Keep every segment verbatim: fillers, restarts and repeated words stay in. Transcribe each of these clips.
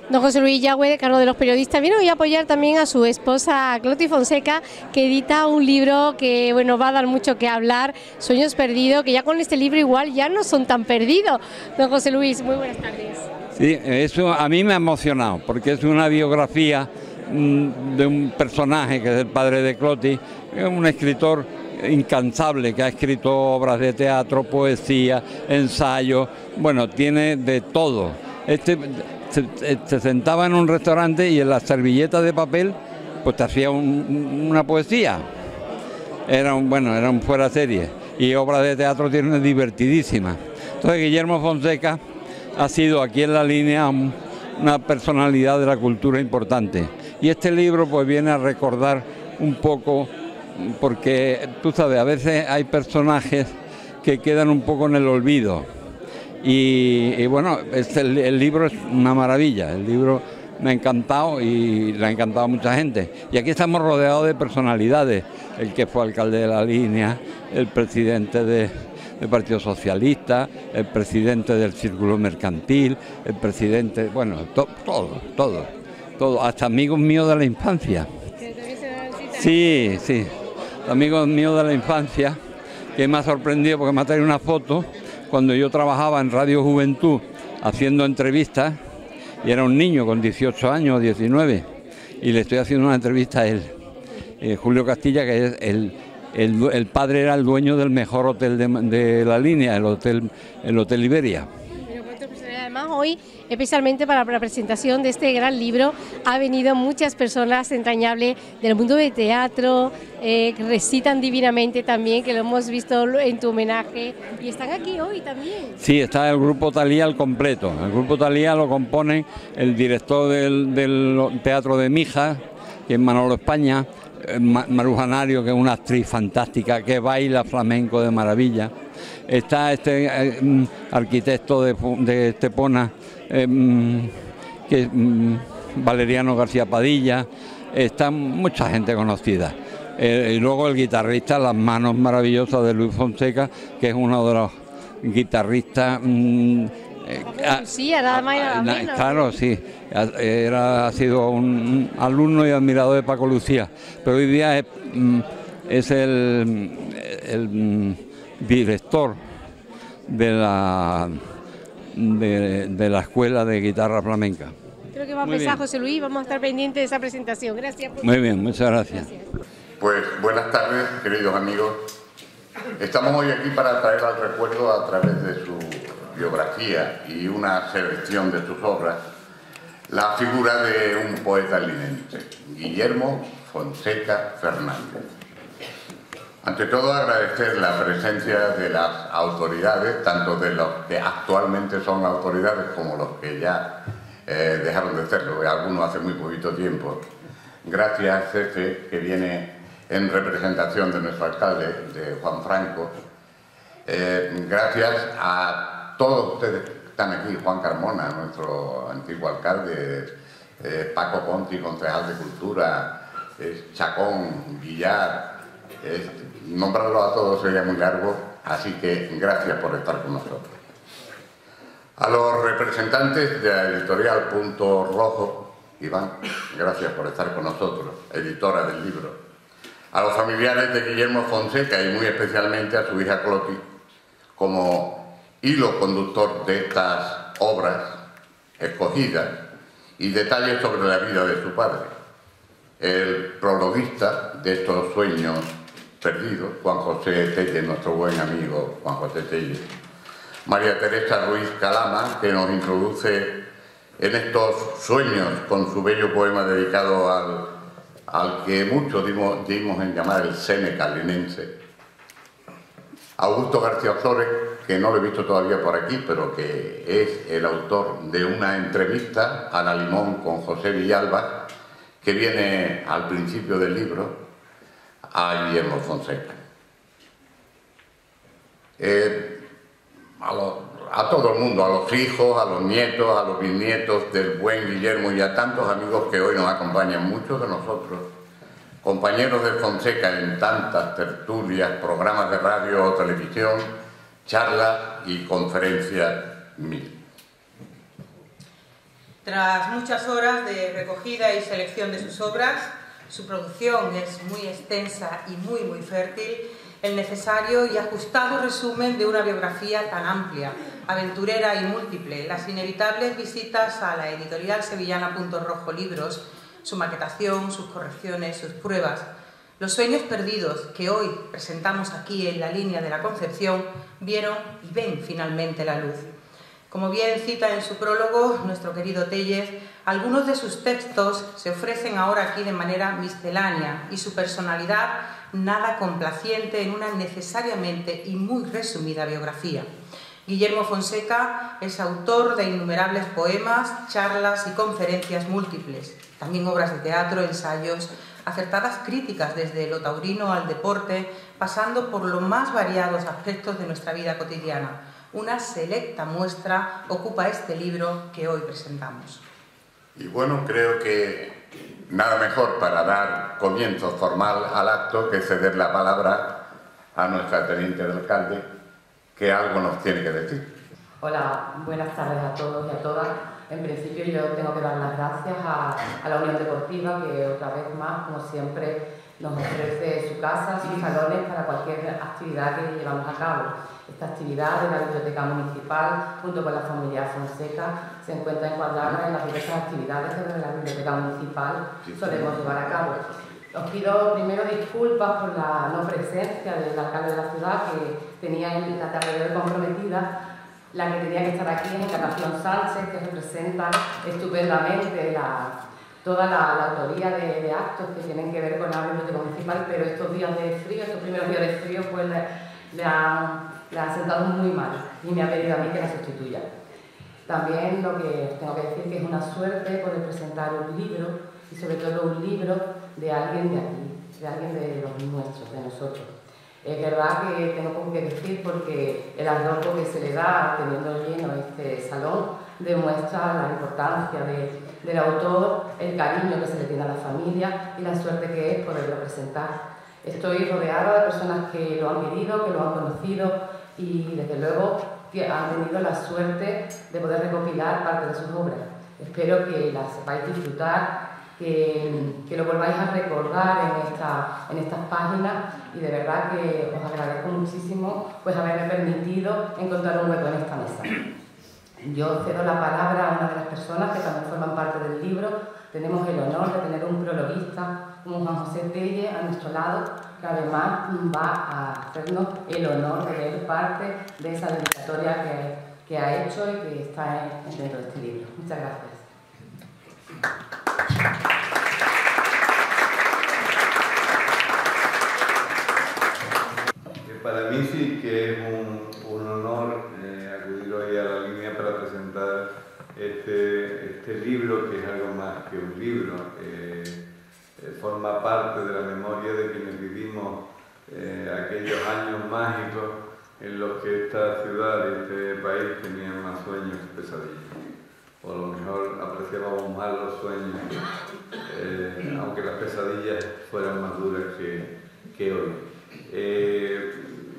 Don José Luis Yagüe, decano de los periodistas, viene hoy a apoyar también a su esposa Cloti Fonseca, que edita un libro que bueno va a dar mucho que hablar, Sueños Perdidos, que ya con este libro igual ya no son tan perdidos. Don José Luis, muy buenas tardes. Sí, eso a mí me ha emocionado, porque es una biografía mmm, de un personaje que es el padre de Cloti, un escritor incansable que ha escrito obras de teatro, poesía, ensayo, bueno, tiene de todo. Este se, se sentaba en un restaurante y en las servilletas de papel pues te hacía un, una poesía. Era un, bueno, era un fuera serie. Y obras de teatro tiene divertidísimas. Entonces Guillermo Fonseca ha sido aquí en La Línea una personalidad de la cultura importante. Y este libro pues viene a recordar un poco, porque tú sabes, a veces hay personajes que quedan un poco en el olvido. Y, y bueno, este, el, el libro es una maravilla, el libro me ha encantado y le ha encantado a mucha gente. Y aquí estamos rodeados de personalidades, el que fue alcalde de La Línea, el presidente de, del Partido Socialista, el presidente del Círculo Mercantil, el presidente, bueno, to, todo, todo, todo, hasta amigos míos de la infancia. Sí, sí, amigos míos de la infancia, que me ha sorprendido porque me ha traído una foto cuando yo trabajaba en Radio Juventud haciendo entrevistas, y era un niño con dieciocho años, diecinueve, y le estoy haciendo una entrevista a él, eh, Julio Castilla, que es el, el, el padre era el dueño del mejor hotel de, de La Línea, el hotel, el hotel Iberia. Además hoy, especialmente para la presentación de este gran libro, ha venido muchas personas entrañables del mundo del teatro, eh, que recitan divinamente también, que lo hemos visto en tu homenaje, y están aquí hoy también. Sí, está el grupo Talía al completo. El grupo Talía lo componen el director del, del Teatro de Mijas, que es Manolo España, Maruja Nario, que es una actriz fantástica, que baila flamenco de maravilla. Está este eh, arquitecto de, de Estepona, eh, que es mm, Valeriano García Padilla, está mucha gente conocida. Eh, y luego el guitarrista, las manos maravillosas de Luis Fonseca, que es uno de los guitarristas... Mm, eh, sí, nada más y nada menos. Claro, sí, era, ha sido un alumno y admirador de Paco Lucía, pero hoy día es, es el... el director de la de, de la escuela de guitarra flamenca. Creo que va a empezar José Luis, vamos a estar pendientes de esa presentación. Gracias. Por... Muy bien, muchas gracias. gracias. Pues buenas tardes, queridos amigos. Estamos hoy aquí para traer al recuerdo, a través de su biografía y una selección de sus obras, la figura de un poeta linense, Guillermo Fonseca Fernández. Ante todo, agradecer la presencia de las autoridades, tanto de los que actualmente son autoridades como los que ya eh, dejaron de serlo, algunos hace muy poquito tiempo. Gracias, jefe, que viene en representación de nuestro alcalde, de Juan Franco. Eh, gracias a todos ustedes que están aquí, Juan Carmona, nuestro antiguo alcalde, eh, Paco Conti, concejal de Cultura, eh, Chacón, Villar. Eh, nombrarlo a todos sería muy largo, así que gracias por estar con nosotros. A los representantes de la editorial Punto Rojo, Iván, gracias por estar con nosotros, editora del libro. A los familiares de Guillermo Fonseca y muy especialmente a su hija Cloti, como hilo conductor de estas obras escogidas y detalles sobre la vida de su padre, el prologuista de estos sueños perdidos, Juan José Telle, nuestro buen amigo Juan José Telle. María Teresa Ruiz Calama, que nos introduce en estos sueños con su bello poema dedicado al, al que muchos dimos, dimos en llamar el Séneca linense. Augusto García Osores, que no lo he visto todavía por aquí, pero que es el autor de una entrevista a la Limón con José Villalba, que viene al principio del libro, a Guillermo Fonseca. Eh, a, los, a todo el mundo, a los hijos, a los nietos, a los bisnietos del buen Guillermo y a tantos amigos que hoy nos acompañan, muchos de nosotros, compañeros de Fonseca en tantas tertulias, programas de radio o televisión, charlas y conferencias mil. Tras muchas horas de recogida y selección de sus obras, su producción es muy extensa y muy, muy fértil, el necesario y ajustado resumen de una biografía tan amplia, aventurera y múltiple, las inevitables visitas a la editorial sevillana Punto Rojo Libros, su maquetación, sus correcciones, sus pruebas, los sueños perdidos que hoy presentamos aquí en la línea de la Concepción, vieron y ven finalmente la luz. Como bien cita en su prólogo nuestro querido Tellez, algunos de sus textos se ofrecen ahora aquí de manera miscelánea y su personalidad nada complaciente en una necesariamente y muy resumida biografía. Guillermo Fonseca es autor de innumerables poemas, charlas y conferencias múltiples, también obras de teatro, ensayos, acertadas críticas desde lo taurino al deporte, pasando por los más variados aspectos de nuestra vida cotidiana. Una selecta muestra ocupa este libro que hoy presentamos. Y bueno, creo que nada mejor para dar comienzo formal al acto que ceder la palabra a nuestra teniente de alcalde, que algo nos tiene que decir. Hola, buenas tardes a todos y a todas. En principio yo tengo que dar las gracias a, a la Unión Deportiva, que otra vez más, como siempre, nos ofrece su casa, sus salones para cualquier actividad que llevamos a cabo. Esta actividad de la Biblioteca Municipal, junto con la familia Fonseca, se encuentra encuadrada en las diversas actividades que desde la Biblioteca Municipal solemos llevar a cabo. Os pido primero disculpas por la no presencia del alcalde de la ciudad, que tenía en la tarde de hoy comprometida. La que tenía que estar aquí es Encarnación Sánchez, que representa estupendamente la, toda la, la autoría de, de actos que tienen que ver con la Biblioteca Municipal, pero estos días de frío, estos primeros días de frío, pues le, le han, le han sentado muy mal y me ha pedido a mí que la sustituya. También lo que os tengo que decir que es una suerte poder presentar un libro, y sobre todo un libro de alguien de aquí, de alguien de los nuestros, de nosotros. Es verdad que tengo con qué decir porque el arrojo que se le da teniendo lleno este salón demuestra la importancia de, del autor, el cariño que se le tiene a la familia y la suerte que es poderlo presentar. Estoy rodeada de personas que lo han querido, que lo han conocido y desde luego que han tenido la suerte de poder recopilar parte de sus obras. Espero que las sepáis disfrutar, que, que lo volváis a recordar en, esta, en estas páginas y de verdad que os agradezco muchísimo pues haberme permitido encontrar un hueco en esta mesa. Yo cedo la palabra a una de las personas que también forman parte del libro. Tenemos el honor de tener un prologuista como Juan José Tellez a nuestro lado, que además va a hacernos el honor de leer parte de esa dedicatoria que, que ha hecho y que está dentro de este libro. Muchas gracias. Para mí sí que es un, un honor eh, acudir hoy a la línea para presentar este, este libro, que es algo más que un libro. Eh, eh, forma parte de la memoria de quienes vivimos eh, aquellos años mágicos en los que esta ciudad y este país tenían más sueños que pesadillas. O a lo mejor apreciábamos más los sueños, eh, aunque las pesadillas fueran más duras que, que hoy. Eh,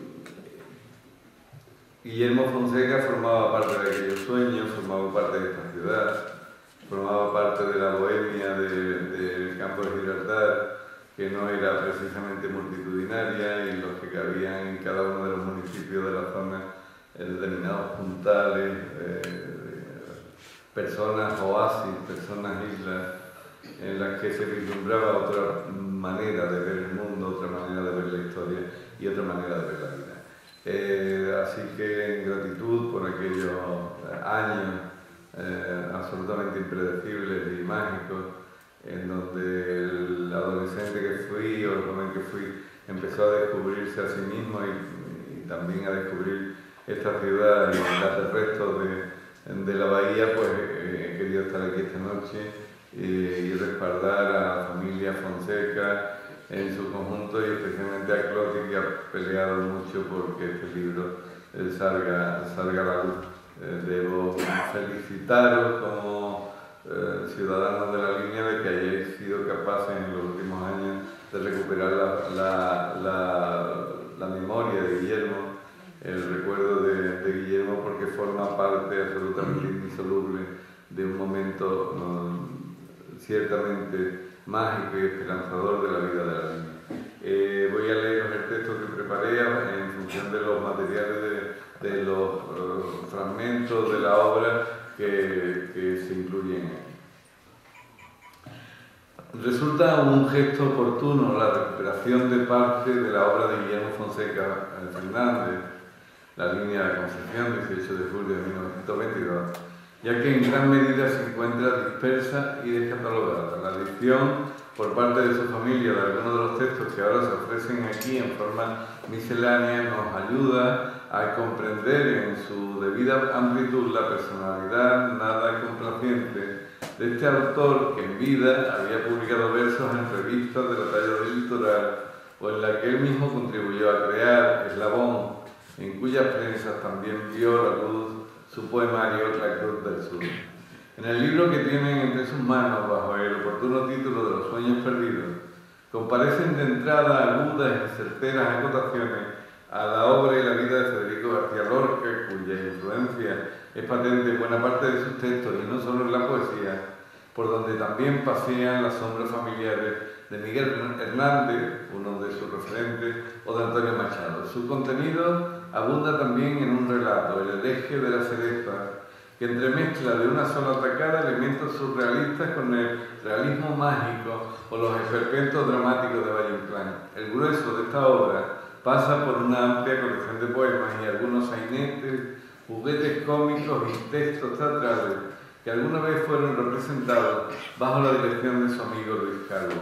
Guillermo Fonseca formaba parte de aquellos sueños, formaba parte de esta ciudad, formaba parte de la bohemia del de campo de Gibraltar, que no era precisamente multitudinaria y en los que cabían en cada uno de los municipios de la zona determinados puntales, eh, personas oasis, personas islas, en las que se vislumbraba otra manera de ver el mundo, otra manera de ver la historia y otra manera de ver la vida. Eh, así que en gratitud por aquellos años eh, absolutamente impredecibles y mágicos, en donde el adolescente que fui o el joven que fui empezó a descubrirse a sí mismo y, y también a descubrir esta ciudad y el resto de, de la bahía, pues eh, he querido estar aquí esta noche y, y respaldar a la familia Fonseca en su conjunto y especialmente a Cloti, que ha peleado mucho porque este libro eh, salga, salga a la luz. Eh, debo felicitaros como eh, ciudadanos de la línea de que hayáis sido capaces en los últimos años de recuperar la, la, la, la memoria de Guillermo, el recuerdo de, de Guillermo, porque forma parte absolutamente indisoluble de un momento no, ciertamente mágico y esperanzador de la vida de la niña. Eh, voy a leeros el texto que preparé en función de los materiales, de, de los uh, fragmentos de la obra que, que se incluyen aquí. Resulta un gesto oportuno la recuperación de parte de la obra de Guillermo Fonseca Fernández, La línea de la Concepción, dieciocho de julio de mil novecientos veintidós, ya que en gran medida se encuentra dispersa y descatalogada. La edición por parte de su familia de algunos de los textos que ahora se ofrecen aquí en forma miscelánea nos ayuda a comprender en su debida amplitud la personalidad nada complaciente de este autor que en vida había publicado versos en revistas de la talla del litoral o en la que él mismo contribuyó a crear, Eslabón, en cuyas prensas también vio la luz su poemario La Cruz del Sur. En el libro que tienen entre sus manos, bajo el oportuno título de Los sueños perdidos, comparecen de entrada agudas y certeras acotaciones a la obra y la vida de Federico García Lorca, cuya influencia es patente en buena parte de sus textos y no solo en la poesía, por donde también pasean las sombras familiares de Miguel Hernández, uno de sus referentes, o de Antonio Machado. Su contenido abunda también en un relato, El hereje de la cereza, que entremezcla de una sola tacada elementos surrealistas con el realismo mágico o los esperpentos dramáticos de Valle Inclán. El grueso de esta obra pasa por una amplia colección de poemas y algunos sainetes, juguetes cómicos y textos teatrales que alguna vez fueron representados bajo la dirección de su amigo Luis Calvo.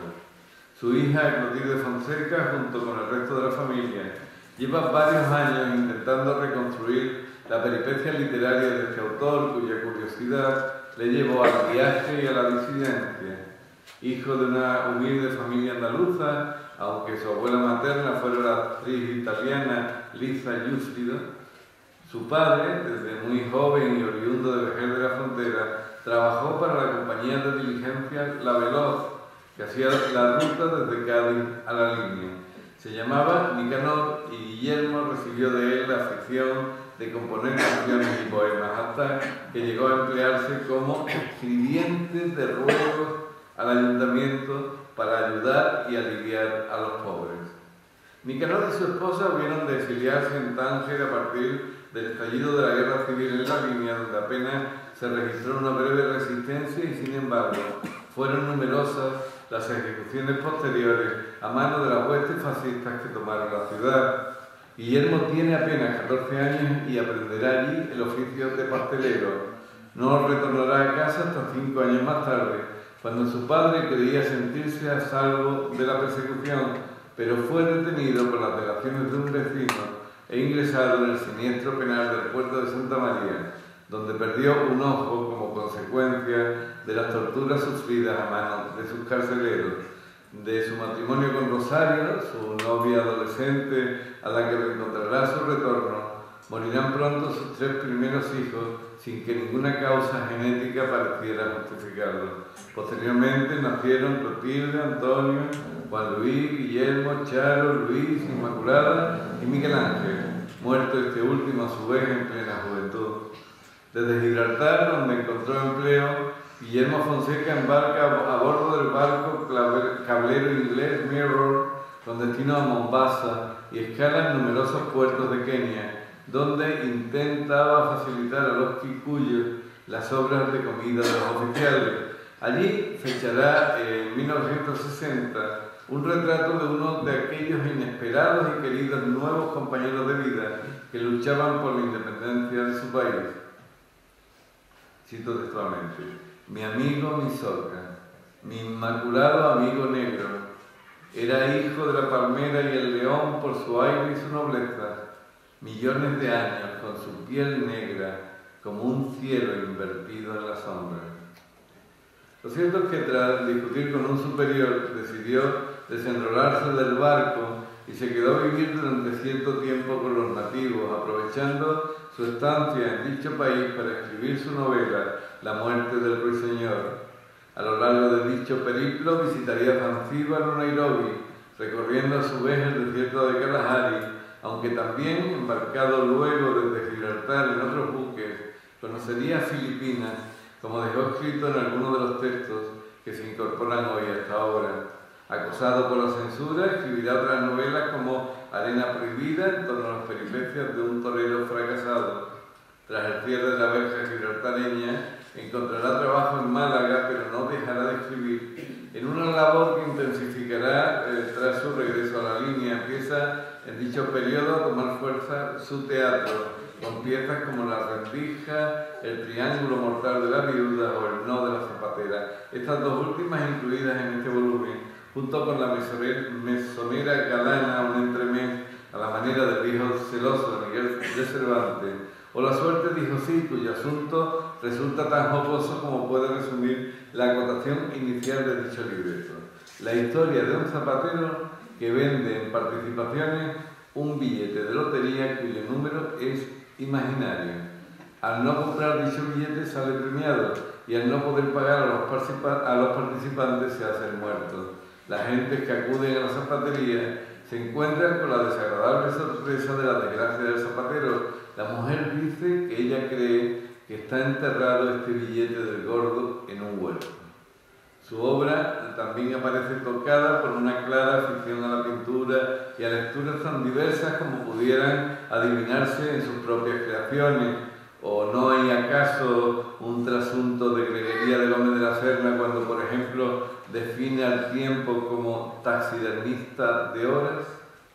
Su hija, Clotilde Fonseca, junto con el resto de la familia, lleva varios años intentando reconstruir la peripecia literaria de este autor, cuya curiosidad le llevó al viaje y a la disidencia. Hijo de una humilde familia andaluza, aunque su abuela materna fuera la actriz italiana Liza Giuffrido, su padre, desde muy joven y oriundo de Vejer de la Frontera, trabajó para la compañía de diligencias La Veloz, que hacía la ruta desde Cádiz a la línea. Se llamaba Nicanor y Guillermo recibió de él la afición de componer canciones y poemas, hasta que llegó a emplearse como escribiente de ruegos al ayuntamiento para ayudar y aliviar a los pobres. Nicanor y su esposa hubieron de exiliarse en Tánger a partir del estallido de la guerra civil en la línea, donde apenas se registró una breve resistencia y, sin embargo, fueron numerosas las ejecuciones posteriores a mano de las huestes fascistas que tomaron la ciudad. Guillermo tiene apenas catorce años y aprenderá allí el oficio de pastelero. No retornará a casa hasta cinco años más tarde, cuando su padre creía sentirse a salvo de la persecución, pero fue detenido por las delaciones de un vecino e ingresado en el siniestro penal del puerto de Santa María, donde perdió un ojo como consecuencia de las torturas sufridas a manos de sus carceleros. De su matrimonio con Rosario, su novia adolescente a la que reencontrará su retorno, morirán pronto sus tres primeros hijos sin que ninguna causa genética pareciera justificarlo. Posteriormente nacieron Clotilde, Antonio, Juan Luis, Guillermo, Charo, Luis, Inmaculada y Miguel Ángel, muerto este último a su vez en plena juventud. Desde Gibraltar, donde encontró empleo, Guillermo Fonseca embarca a bordo del barco cablero inglés Mirror con destino a Mombasa y escala en numerosos puertos de Kenia, donde intentaba facilitar a los kikuyos las obras de comida de los oficiales. Allí fechará en mil novecientos sesenta un retrato de uno de aquellos inesperados y queridos nuevos compañeros de vida que luchaban por la independencia de su país. Cito textualmente: mi amigo Misorca, mi inmaculado amigo negro, era hijo de la palmera y el león por su aire y su nobleza, millones de años con su piel negra como un cielo invertido en la sombra. Lo cierto es que tras discutir con un superior decidió desenrolarse del barco y se quedó a vivir durante cierto tiempo con los nativos, aprovechando su estancia en dicho país para escribir su novela La muerte del ruiseñor. A lo largo de dicho periplo visitaría Zanzíbar o Nairobi, recorriendo a su vez el desierto de Kalahari, aunque también, embarcado luego desde Gibraltar en otros buques, conocería Filipinas, como dejó escrito en algunos de los textos que se incorporan hoy a esta obra. Acosado por la censura, escribirá otras novelas como Arena Prohibida, en torno a las peripecias de un torero fracasado. Tras el cierre de la verja gibraltareña, encontrará trabajo en Málaga, pero no dejará de escribir, en una labor que intensificará eh, tras su regreso a la línea. Empieza en dicho periodo a tomar fuerza su teatro, con piezas como La Rendija, El Triángulo Mortal de la Viuda o El No de la Zapatera. Estas dos últimas incluidas en este volumen, junto con la mesonera galana, un entremés a la manera del viejo celoso de Miguel de Cervantes, o La suerte dijo sí, cuyo asunto resulta tan jocoso como puede resumir la acotación inicial de dicho libreto. La historia de un zapatero que vende en participaciones un billete de lotería cuyo número es imaginario. Al no comprar dicho billete sale premiado y al no poder pagar a los, participa a los participantes se hace el muerto. Las gentes que acuden a la zapatería se encuentran con la desagradable sorpresa de la desgracia del zapatero. La mujer dice que ella cree que está enterrado este billete del gordo en un huerto. Su obra también aparece tocada por una clara afición a la pintura y a lecturas tan diversas como pudieran adivinarse en sus propias creaciones. ¿O no hay acaso un trasunto de Greguería de Gómez de la Serna cuando, por ejemplo, define al tiempo como taxidermista de horas?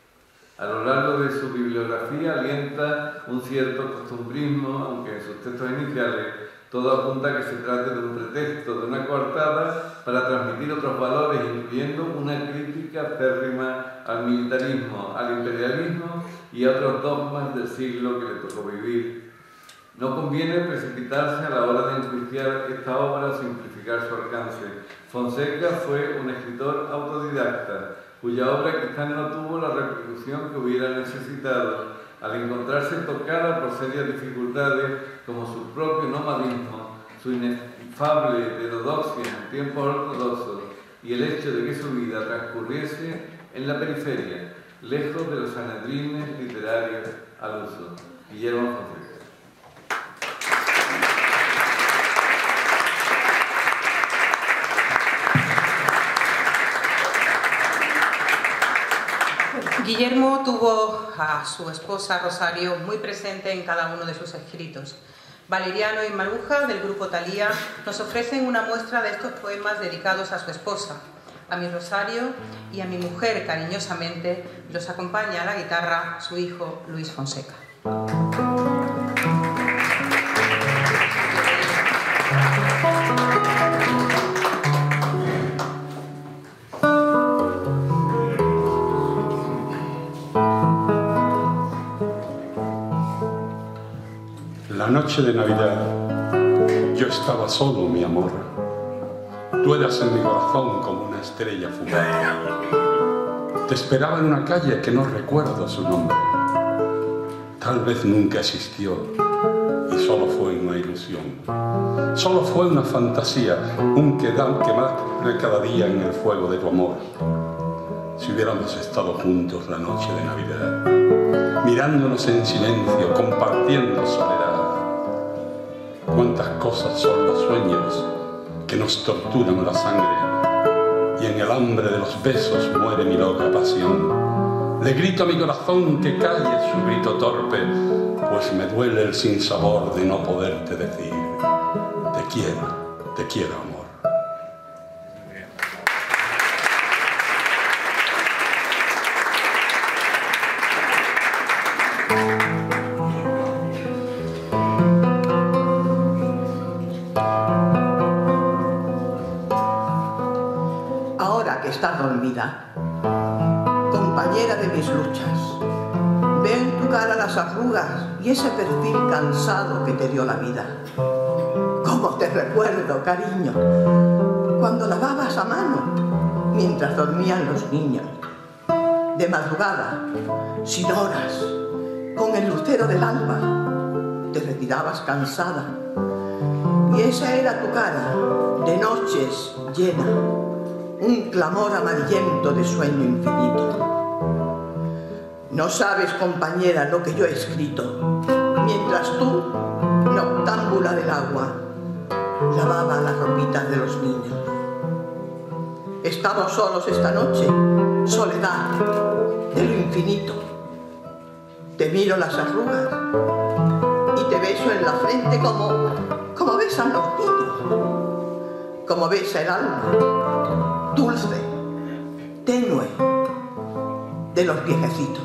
A lo largo de su bibliografía alienta un cierto costumbrismo, aunque en sus textos iniciales todo apunta a que se trate de un pretexto, de una coartada para transmitir otros valores, incluyendo una crítica acérrima al militarismo, al imperialismo y a otros dogmas del siglo que le tocó vivir. No conviene precipitarse a la hora de enjuiciar esta obra o simplificar su alcance. Fonseca fue un escritor autodidacta, cuya obra quizás no tuvo la repercusión que hubiera necesitado, al encontrarse tocada por serias dificultades como su propio nomadismo, su inefable heterodoxia en tiempos ortodoxos y el hecho de que su vida transcurriese en la periferia, lejos de los sanedrines literarios al uso. Guillermo Fonseca. Guillermo tuvo a su esposa Rosario muy presente en cada uno de sus escritos. Valeriano y Maruja, del grupo Talía, nos ofrecen una muestra de estos poemas dedicados a su esposa. A mi Rosario y a mi mujer, cariñosamente, los acompaña a la guitarra su hijo Luis Fonseca. La noche de Navidad, yo estaba solo, mi amor. Tú eras en mi corazón como una estrella fugaz. Te esperaba en una calle que no recuerdo su nombre. Tal vez nunca existió y solo fue una ilusión. Solo fue una fantasía, un quedar quemar cada día en el fuego de tu amor. Si hubiéramos estado juntos la noche de Navidad, mirándonos en silencio, compartiendo soledad. Cuántas cosas son los sueños que nos torturan la sangre, y en el hambre de los besos muere mi loca pasión. Le grito a mi corazón que calle su grito torpe, pues me duele el sinsabor de no poderte decir: te quiero, te quiero, amor. Estás dormida, compañera de mis luchas. Veo en tu cara las arrugas y ese perfil cansado que te dio la vida. ¿Cómo te recuerdo, cariño? Cuando lavabas a mano mientras dormían los niños. De madrugada, sin horas, con el lucero del alba, te retirabas cansada. Y esa era tu cara, de noches llena. Un clamor amarillento de sueño infinito. No sabes, compañera, lo que yo he escrito, mientras tú, noctámbula del agua, lavaba las ropitas de los niños. Estamos solos esta noche, soledad de lo infinito. Te miro las arrugas y te beso en la frente como, como besan los niños, como besa el alma, dulce, tenue, de los viejecitos.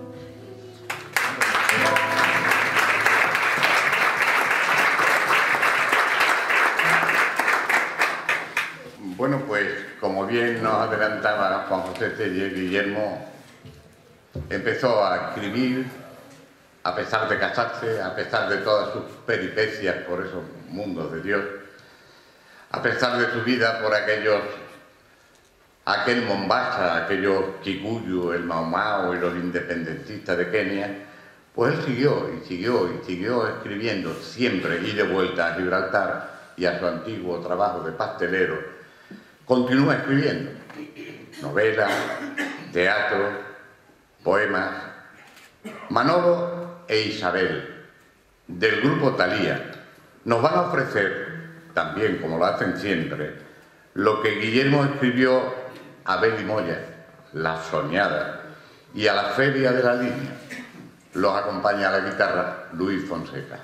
Bueno, pues como bien nos adelantaba Juan José Tellez, Guillermo empezó a escribir a pesar de casarse, a pesar de todas sus peripecias por esos mundos de Dios, a pesar de su vida por aquellos, aquel Mombasa, aquellos Kikuyu, el Mau Mau y los independentistas de Kenia, pues él siguió y siguió y siguió escribiendo siempre y de vuelta a Gibraltar y a su antiguo trabajo de pastelero. Continúa escribiendo novelas, teatro, poemas. Manolo e Isabel, del grupo Thalía, nos van a ofrecer, también como lo hacen siempre, lo que Guillermo escribió a Beli Moya, La Soñada, y a la Feria de la Línea. Los acompaña a la guitarra Luis Fonseca.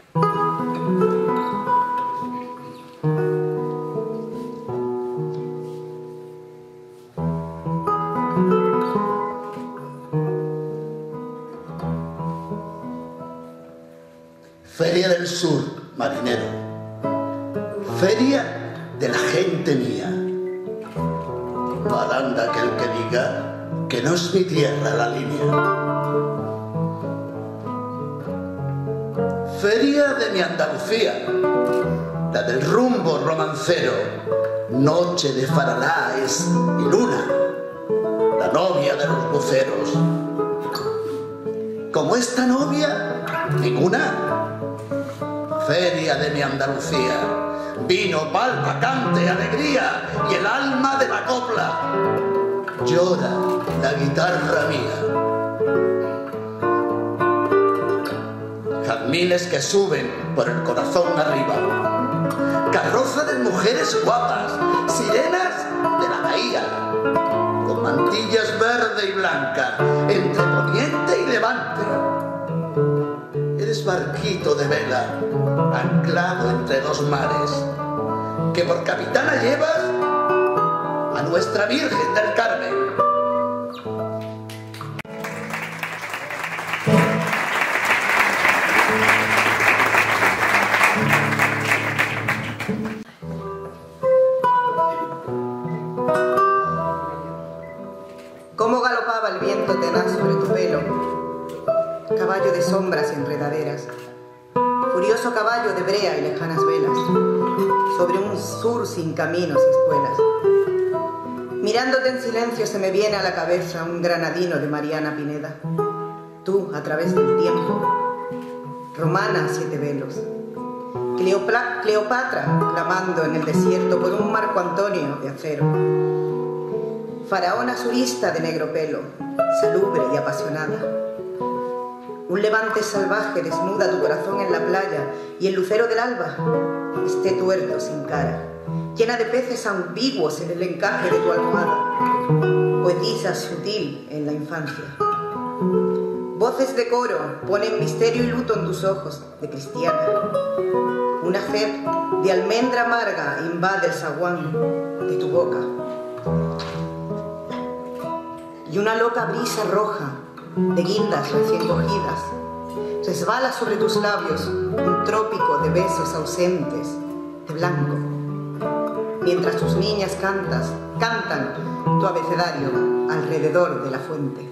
Feria del Sur, marinero. Feria de la gente mía. Malanda aquel que diga que no es mi tierra la línea. Feria de mi Andalucía, la del rumbo romancero. Noche de faralaes y luna, la novia de los luceros. Como esta novia, ninguna. Feria de mi Andalucía, vino, palma, cante, alegría y el alma de la copla. Llora la guitarra mía. Jazmines que suben por el corazón arriba, carroza de mujeres guapas, sirenas de la bahía, con mantillas verde y blanca, entre poniente y levante. Eres barquito de vela, anclado entre dos mares, que por capitana llevas a nuestra Virgen del Carmen. Cómo galopaba el viento tenaz sobre tu pelo, caballo de sombras y enredaderas, furioso caballo de brea y lejanas velas, sobre un sur sin caminos y espuelas. Mirándote en silencio se me viene a la cabeza un granadino de Mariana Pineda. Tú, a través del tiempo, romana a siete velos, Cleopla- Cleopatra clamando en el desierto por un Marco Antonio de acero, faraona surista de negro pelo, salubre y apasionada. Un levante salvaje desnuda tu corazón en la playa y el lucero del alba esté tuerto sin cara, llena de peces ambiguos en el encaje de tu almohada, poetisa sutil en la infancia. Voces de coro ponen misterio y luto en tus ojos de cristiana. Una sed de almendra amarga invade el zaguán de tu boca. Y una loca brisa roja de guindas recién cogidas resbala sobre tus labios un trópico de besos ausentes de blanco, mientras tus niñas cantas, cantan tu abecedario alrededor de la fuente.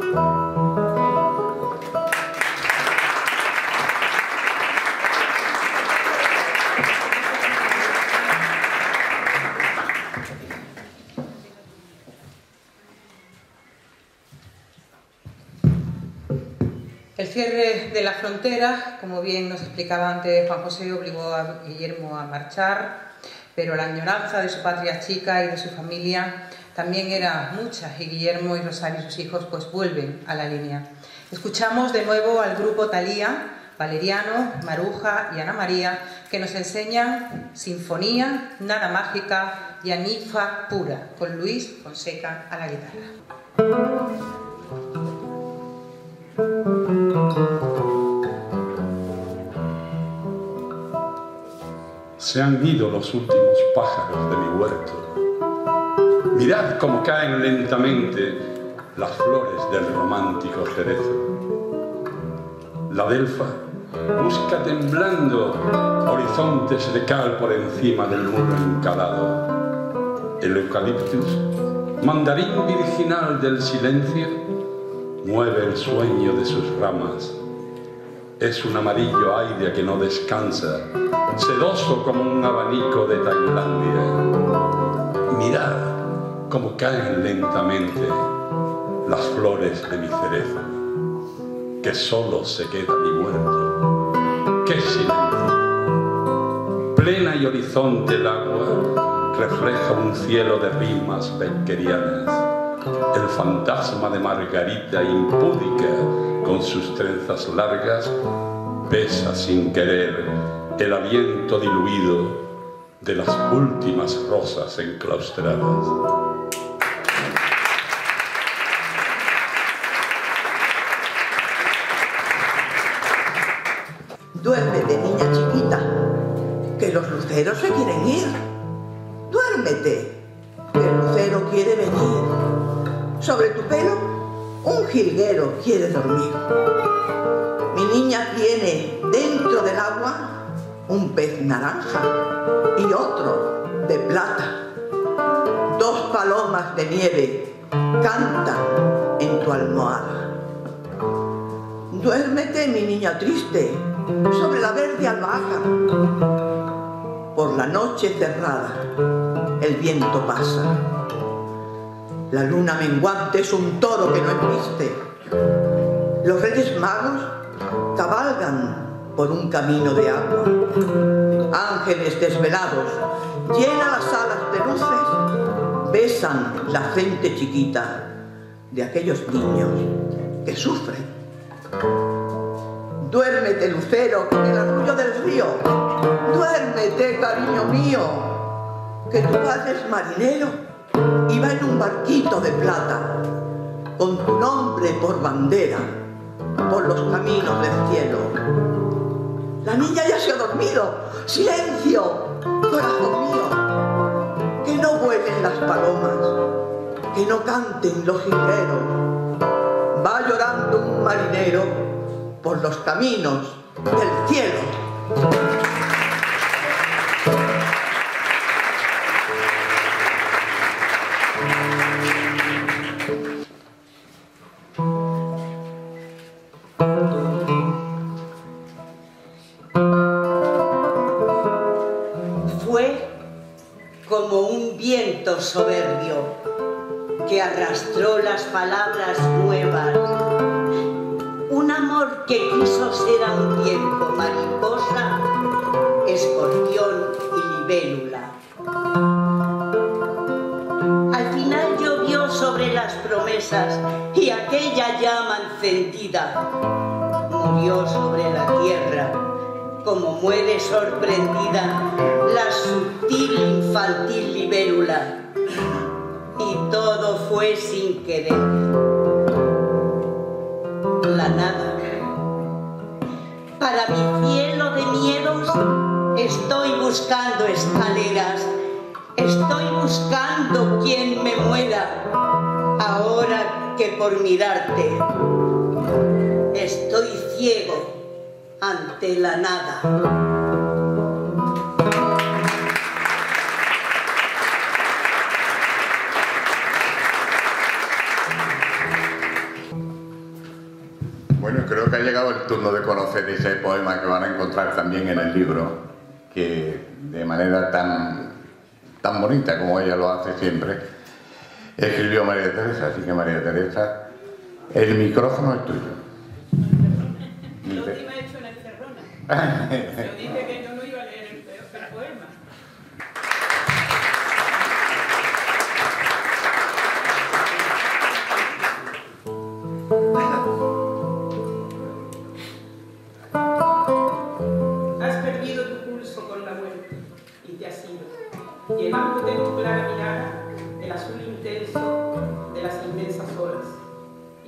El cierre de la frontera, como bien nos explicaba antes Juan José, obligó a Guillermo a marchar, pero la añoranza de su patria chica y de su familia también era mucha, y Guillermo y Rosario y sus hijos pues vuelven a la línea. Escuchamos de nuevo al grupo Thalía, Valeriano, Maruja y Ana María, que que nos enseñan sinfonía, nada mágica y anifa pura, con Luis Fonseca a la guitarra. Se han ido los últimos pájaros de mi huerto. Mirad cómo caen lentamente las flores del romántico cerezo. La delfa busca temblando horizontes de cal por encima del muro encalado. El eucaliptus, mandarín virginal del silencio, mueve el sueño de sus ramas. Es un amarillo aire que no descansa, sedoso como un abanico de Tailandia. Mirad cómo caen lentamente las flores de mi cerezo, que solo se queda mi muerto. ¡Qué silencio! Plena y horizonte el agua refleja un cielo de rimas beckerianas. El fantasma de Margarita impúdica, con sus trenzas largas, besa sin querer el aliento diluido de las últimas rosas enclaustradas. Duérmete, niña chiquita, que los luceros se quieren ir. Duérmete, que el lucero quiere venir. Sobre tu pelo, un jilguero quiere dormir. Mi niña tiene dentro del agua un pez naranja y otro de plata. Dos palomas de nieve cantan en tu almohada. Duérmete, mi niña triste, sobre la verde albahaca. Por la noche cerrada, el viento pasa. La luna menguante es un toro que no embiste. Los reyes magos cabalgan por un camino de agua. Ángeles desvelados llenan las alas de luces, besan la frente chiquita de aquellos niños que sufren. Duérmete, lucero, con el arrullo del río. Duérmete, cariño mío, que tu padre es marinero y va en un barquito de plata, con tu nombre por bandera, por los caminos del cielo. La niña ya se ha dormido. ¡Silencio, corazón mío! Que no vuelen las palomas, que no canten los jilgueros. Va llorando un marinero por los caminos del cielo. Fue como un viento soberbio que arrastró las palabras nuevas. Un amor que quiso ser a un tiempo mariposa, escorpión y libélula. Al final llovió sobre las promesas y aquella llama encendida murió sobre la tierra, como muere sorprendida la sutil infantil libélula. Y todo fue sin querer. La nada. Para mi cielo de miedos estoy buscando escaleras, estoy buscando quien me muera, ahora que por mirarte estoy ciego ante la nada. Bueno, creo que ha llegado el turno de conocer ese poema que van a encontrar también en el libro, que de manera tan, tan bonita como ella lo hace siempre, escribió María Teresa. Así que, María Teresa, el micrófono es tuyo. La última he hecho en el Cerrona. Yo dije que yo no iba a leer el, el poema. Has perdido tu pulso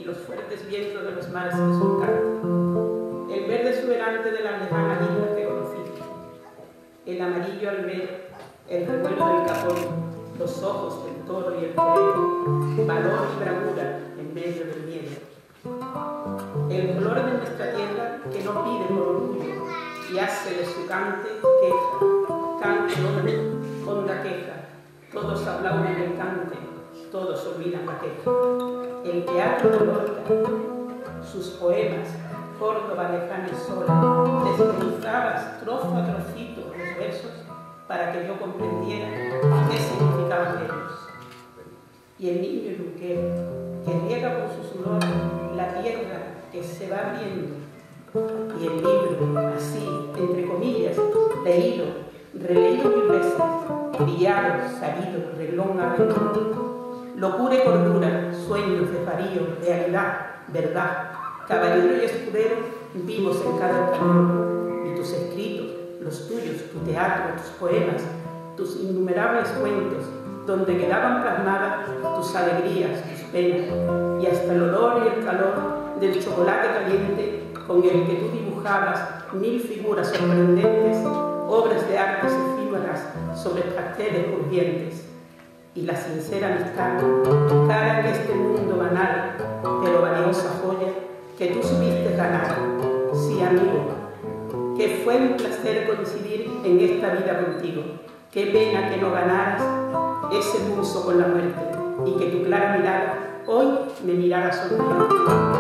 los fuertes vientos de los mares que surcan, el verde exuberante de las lejanas islas que conociste, el amarillo al ver el revuelo del capón, los ojos del toro y el torero, valor y bravura en medio del miedo. El color de nuestra tierra que no pide por orgullo y hace de su cante queja, cante honda, honda queja, todos aplauden el cante, todos olvidan la queja. El teatro de Lorca, sus poemas, Córdoba lejana y sola, desmenuzabas trozo a trocito los versos para que yo comprendiera qué significaban ellos. Y el niño luquero, que riega con su sudor la tierra que se va abriendo, y el libro, así, entre comillas, leído, releído mil veces, brillado, sabido, reglón a reglón, locura y cordura, sueños de farío, realidad, verdad, caballero y escudero vivos en cada escalón, y tus escritos, los tuyos, tu teatro, tus poemas, tus innumerables cuentos, donde quedaban plasmadas tus alegrías, tus penas, y hasta el olor y el calor del chocolate caliente con el que tú dibujabas mil figuras sorprendentes, obras de artes efímeras sobre pasteles urgentes. Y la sincera amistad, cara en este mundo banal, pero valiosa joya, que tú supiste ganar. Sí, amigo, que fue un placer coincidir en esta vida contigo. Qué pena que no ganaras ese pulso con la muerte y que tu clara mirada hoy me mirara sonriente.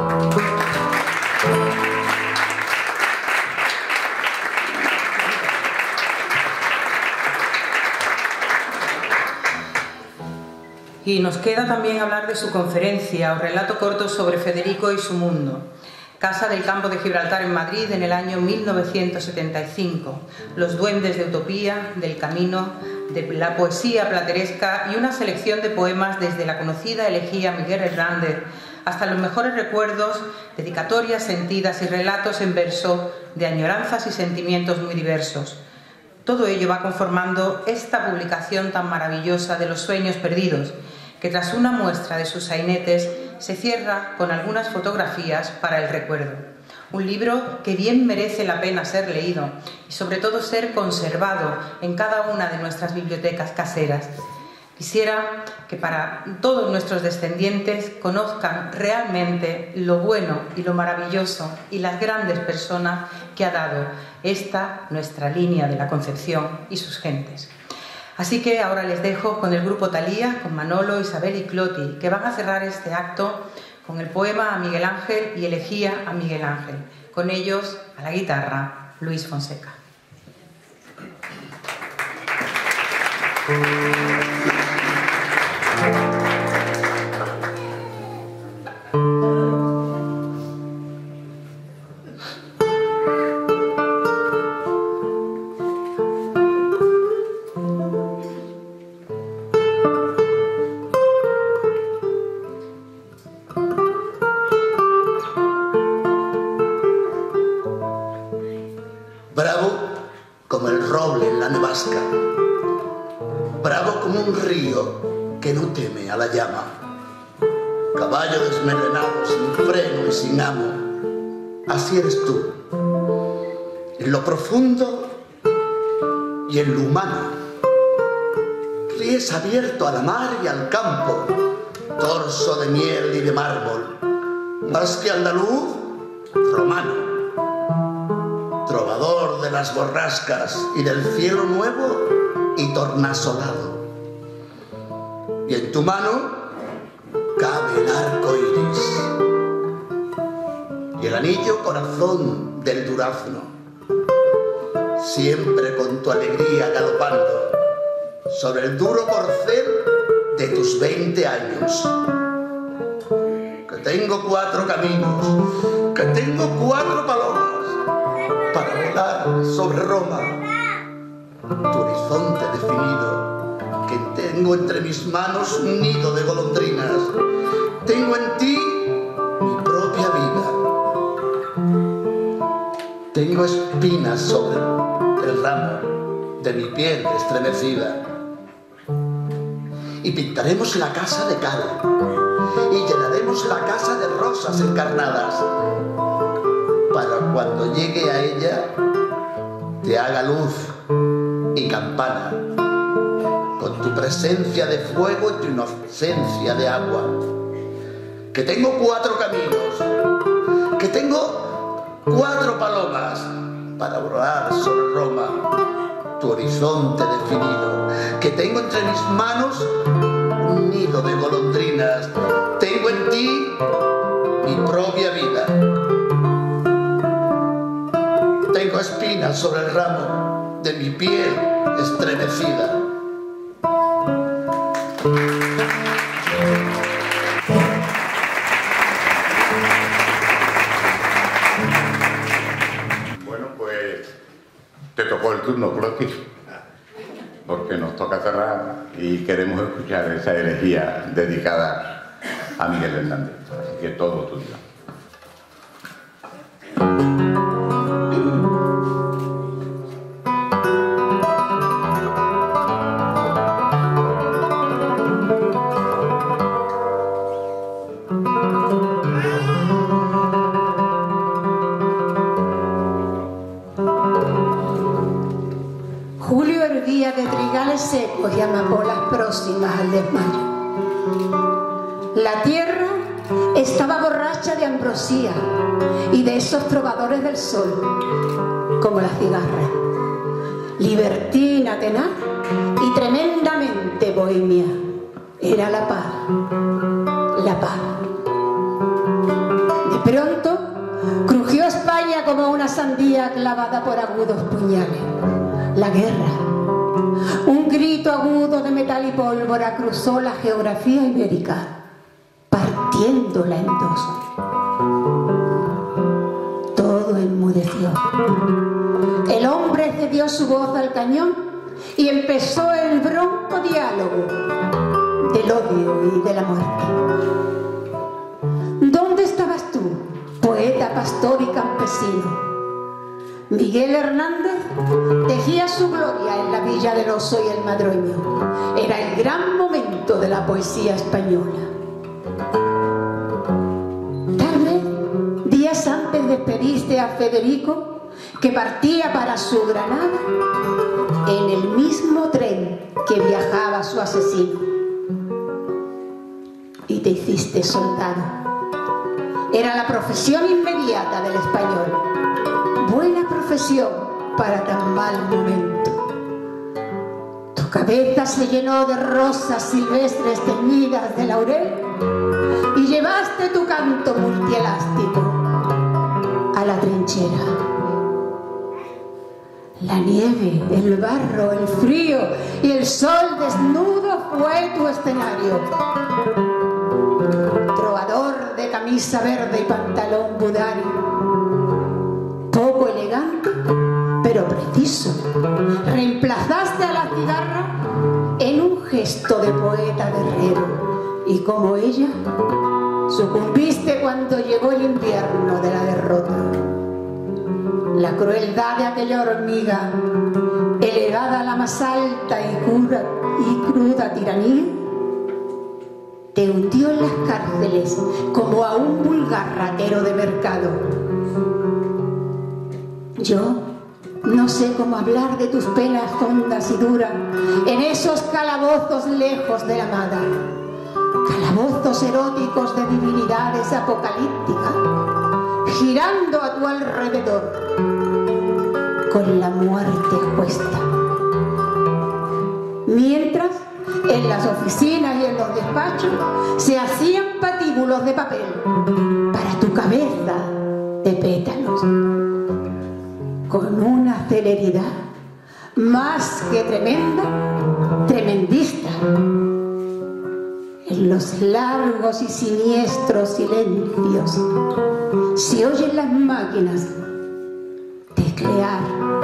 Y nos queda también hablar de su conferencia o relato corto sobre Federico y su mundo. Casa del Campo de Gibraltar en Madrid en el año mil novecientos setenta y cinco. Los duendes de utopía, del camino, de la poesía plateresca y una selección de poemas desde la conocida elegía Miguel Hernández hasta los mejores recuerdos, dedicatorias sentidas y relatos en verso de añoranzas y sentimientos muy diversos. Todo ello va conformando esta publicación tan maravillosa de los sueños perdidos, que tras una muestra de sus sainetes se cierra con algunas fotografías para el recuerdo. Un libro que bien merece la pena ser leído y sobre todo ser conservado en cada una de nuestras bibliotecas caseras. Quisiera que para todos nuestros descendientes conozcan realmente lo bueno y lo maravilloso y las grandes personas que ha dado esta nuestra línea de la Concepción y sus gentes. Así que ahora les dejo con el grupo Thalía, con Manolo, Isabel y Cloti, que van a cerrar este acto con el poema a Miguel Ángel y elegía a Miguel Ángel. Con ellos, a la guitarra, Luis Fonseca. Bravo como el roble en la nevasca, bravo como un río que no teme a la llama, caballo desmelenado sin freno y sin amo, así eres tú, en lo profundo y en lo humano, ríes abierto a la mar y al campo, torso de miel y de mármol, más que andaluz, romano, trovador de las borrascas y del cielo nuevo y tornasolado. Y en tu mano cabe el arco iris y el anillo corazón del durazno, siempre con tu alegría galopando sobre el duro corcel de tus veinte años. Que tengo cuatro caminos, que tengo cuatro palomas para volar sobre Roma, tu horizonte definido, que tengo entre mis manos un nido de golondrinas, tengo en ti mi propia vida, tengo espinas sobre el ramo de mi piel estremecida, y pintaremos la casa de cal y llenaremos la casa de rosas encarnadas, para cuando llegue a ella te haga luz y campana, con tu presencia de fuego y tu inocencia de agua. Que tengo cuatro caminos, que tengo cuatro palomas para volar sobre Roma, tu horizonte definido, que tengo entre mis manos un nido de golondrinas, tengo en ti mi propia vida. Tengo espinas sobre el ramo de mi piel estremecida. Bueno, pues te tocó el turno, Clotis, porque nos toca cerrar y queremos escuchar esa elegía dedicada a Miguel Hernández. Así que todo tuyo. Julio hervía de trigales secos y amapolas próximas al desmayo. La tierra estaba borracha de ambrosía y de esos trovadores del sol, como la cigarra, libertina tenaz y tremendamente bohemia. Era la paz, la paz. De pronto crujió España como una sandía clavada por agudos puñales. La guerra, un grito agudo de metal y pólvora cruzó la geografía ibérica, partiéndola en dos. Todo enmudeció. El hombre cedió su voz al cañón y empezó el bronco diálogo del odio y de la muerte. ¿Dónde estabas tú, poeta, pastor y campesino? Miguel Hernández tejía su gloria en la Villa del Oso y el Madroño. Era el gran momento de la poesía española. Tal vez días antes despediste a Federico, que partía para su Granada en el mismo tren que viajaba su asesino. Y te hiciste soldado. Era la profesión inmediata del español. Buena profesión para tan mal momento. Tu cabeza se llenó de rosas silvestres teñidas de laurel y llevaste tu canto multielástico a la trinchera. La nieve, el barro, el frío y el sol desnudo fue tu escenario. Trovador de camisa verde y pantalón budari, poco elegante, pero preciso, reemplazaste a la cigarra en un gesto de poeta guerrero y como ella, sucumbiste cuando llegó el invierno de la derrota. La crueldad de aquella hormiga, elevada a la más alta y cruda, y cruda tiranía, te hundió en las cárceles como a un vulgar ratero de mercado. Yo no sé cómo hablar de tus penas hondas y duras en esos calabozos lejos de la amada, calabozos eróticos de divinidades apocalípticas, girando a tu alrededor con la muerte a cuesta. Mientras, en las oficinas y en los despachos se hacían patíbulos de papel para tu cabeza de pétalos, con una celeridad más que tremenda, tremendista. En los largos y siniestros silencios se oyen las máquinas teclear.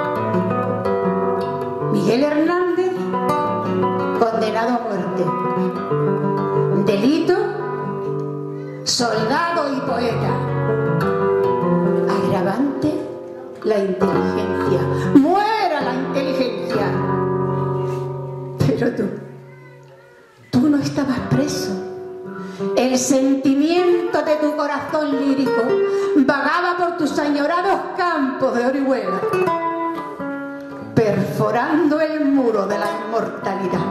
Miguel Hernández, condenado a muerte. Delito, soldado y poeta. Agravante, la inteligencia. ¡Muera la inteligencia! Pero tú, tú no estabas preso. El sentimiento de tu corazón lírico vagaba por tus añorados campos de Orihuela, perforando el muro de la inmortalidad.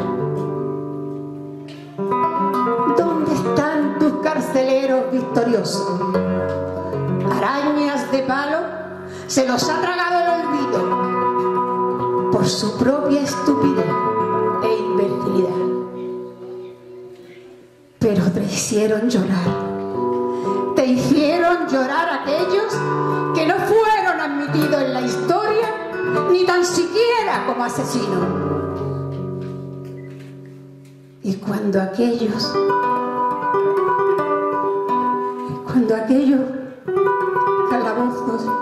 ¿Dónde están tus carceleros victoriosos? Arañas de palo se los ha tragado el olvido por su propia estupidez e imbecilidad. Pero te hicieron llorar. Te hicieron llorar aquellos que no fueron admitidos en la historia ni tan siquiera como asesinos. Y cuando aquellos, cuando aquellos calabozos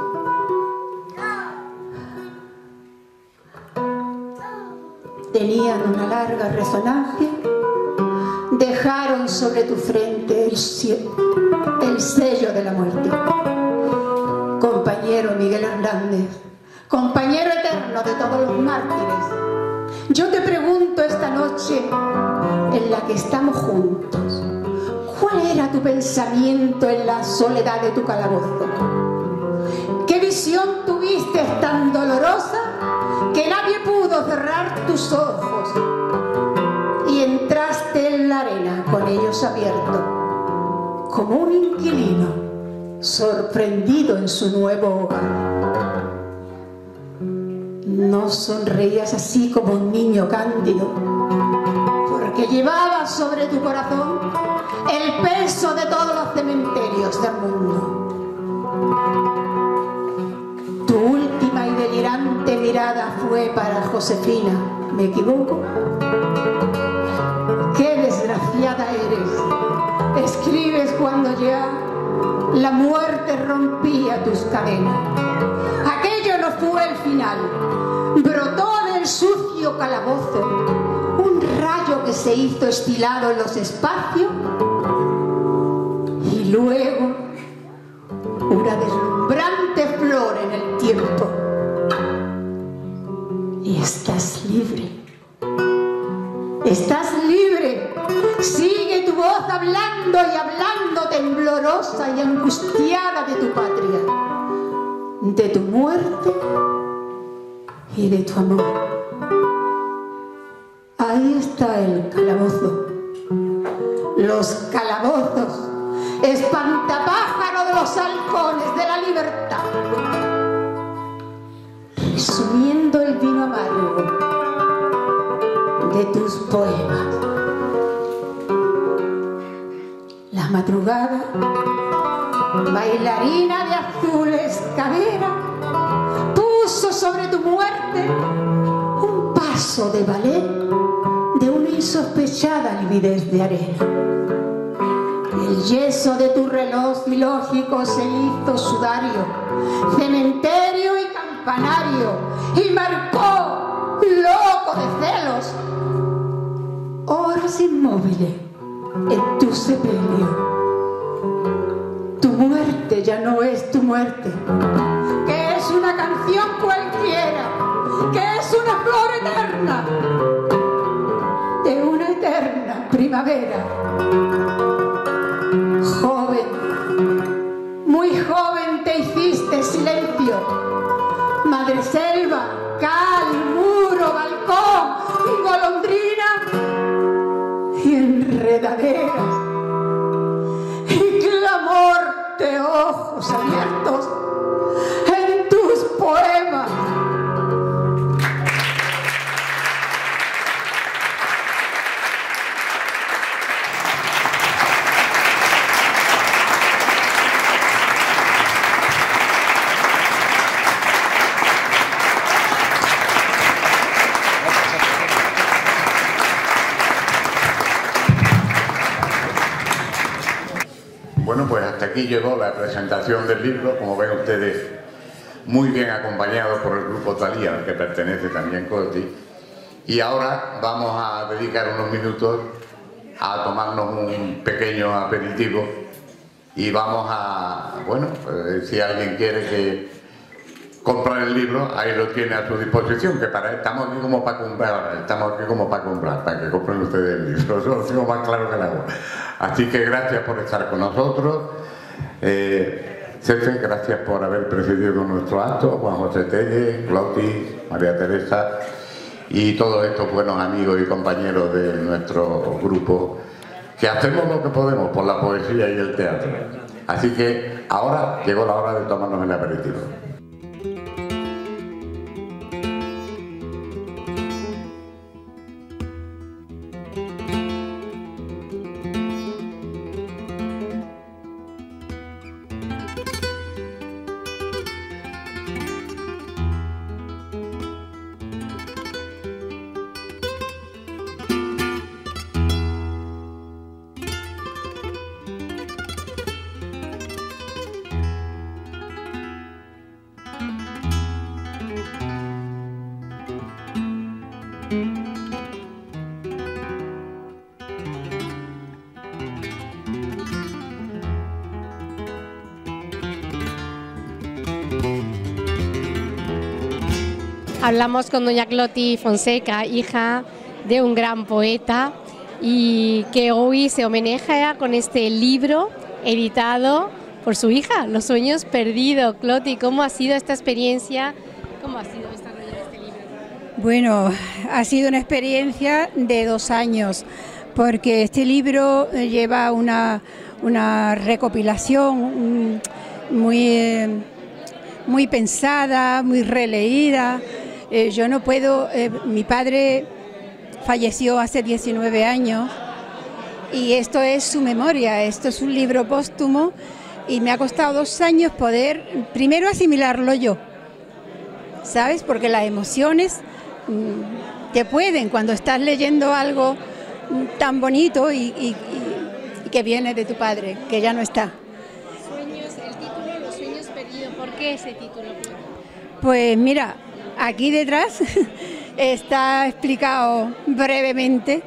tenían una larga resonancia, dejaron sobre tu frente el, el sello de la muerte. Compañero Miguel Hernández, compañero eterno de todos los mártires, yo te pregunto esta noche en la que estamos juntos, ¿cuál era tu pensamiento en la soledad de tu calabozo? ¿Qué visión tuviste tan dolorosa que nadie pudo cerrar tus ojos y entraste en la arena con ellos abiertos, como un inquilino sorprendido en su nuevo hogar? No sonreías así como un niño cándido, porque llevabas sobre tu corazón el peso de todos los cementerios del mundo. Tu última y delirante mirada fue para Josefina, ¿me equivoco? ¡Qué desgraciada eres! Escribes cuando ya la muerte rompía tus cadenas. Aquello no fue el final. Brotó del sucio calabozo un rayo que se hizo estilado en los espacios y luego una deslumbrante flor en el tiempo. Y estás libre. Estás libre. Sigue tu voz hablando y hablando temblorosa y angustiada de tu patria, de tu muerte y de tu amor. Ahí está el calabozo. Los calabozos, espantapájaro de los halcones de la libertad, resumiendo el vino amargo de tus poemas. La madrugada, bailarina de azules cadera, puso sobre tu muerte un paso de ballet de una insospechada lividez de arena. El yeso de tu reloj ilógico se hizo sudario, cementerio y campanario, y marcó, loco de celos, horas inmóviles en tu sepelio. Tu muerte ya no es tu muerte, que es una canción cualquiera, que es una flor eterna de una eterna primavera. Joven, muy joven te hiciste silencio, madreselva, cal, muro, balcón, golondrina y enredaderas y clamor de ojos abiertos en tus poemas. Bueno, pues hasta aquí llegó la presentación del libro, como ven ustedes, muy bien acompañado por el grupo Talía, al que pertenece también Coti. Y ahora vamos a dedicar unos minutos a tomarnos un pequeño aperitivo y vamos a, bueno, pues, si alguien quiere que comprar el libro, ahí lo tiene a su disposición, que para estamos aquí como para comprar, estamos aquí como para comprar, para que compren ustedes el libro, eso lo tengo más claro que el agua. Así que gracias por estar con nosotros. Eh, Cefe, gracias por haber presidido con nuestro acto, Juan José Telle, Clotis, María Teresa y todos estos buenos amigos y compañeros de nuestro grupo, que hacemos lo que podemos por la poesía y el teatro. Así que ahora llegó la hora de tomarnos el aperitivo. Hablamos con doña Clotis Fonseca, hija de un gran poeta, y que hoy se homenajea con este libro editado por su hija, Los sueños perdidos. Clotis, ¿cómo ha sido esta experiencia? ¿Cómo ha sido desarrollar este libro? Bueno, ha sido una experiencia de dos años, porque este libro lleva una, una recopilación muy, muy pensada, muy releída. Eh, yo no puedo, eh, mi padre falleció hace diecinueve años y esto es su memoria, esto es un libro póstumo y me ha costado dos años poder primero asimilarlo yo, ¿sabes? Porque las emociones mmm, te pueden cuando estás leyendo algo tan bonito y, y, y que viene de tu padre, que ya no está. Sueños, el título Los sueños perdidos, ¿por qué ese título? Pues mira, aquí detrás está explicado brevemente.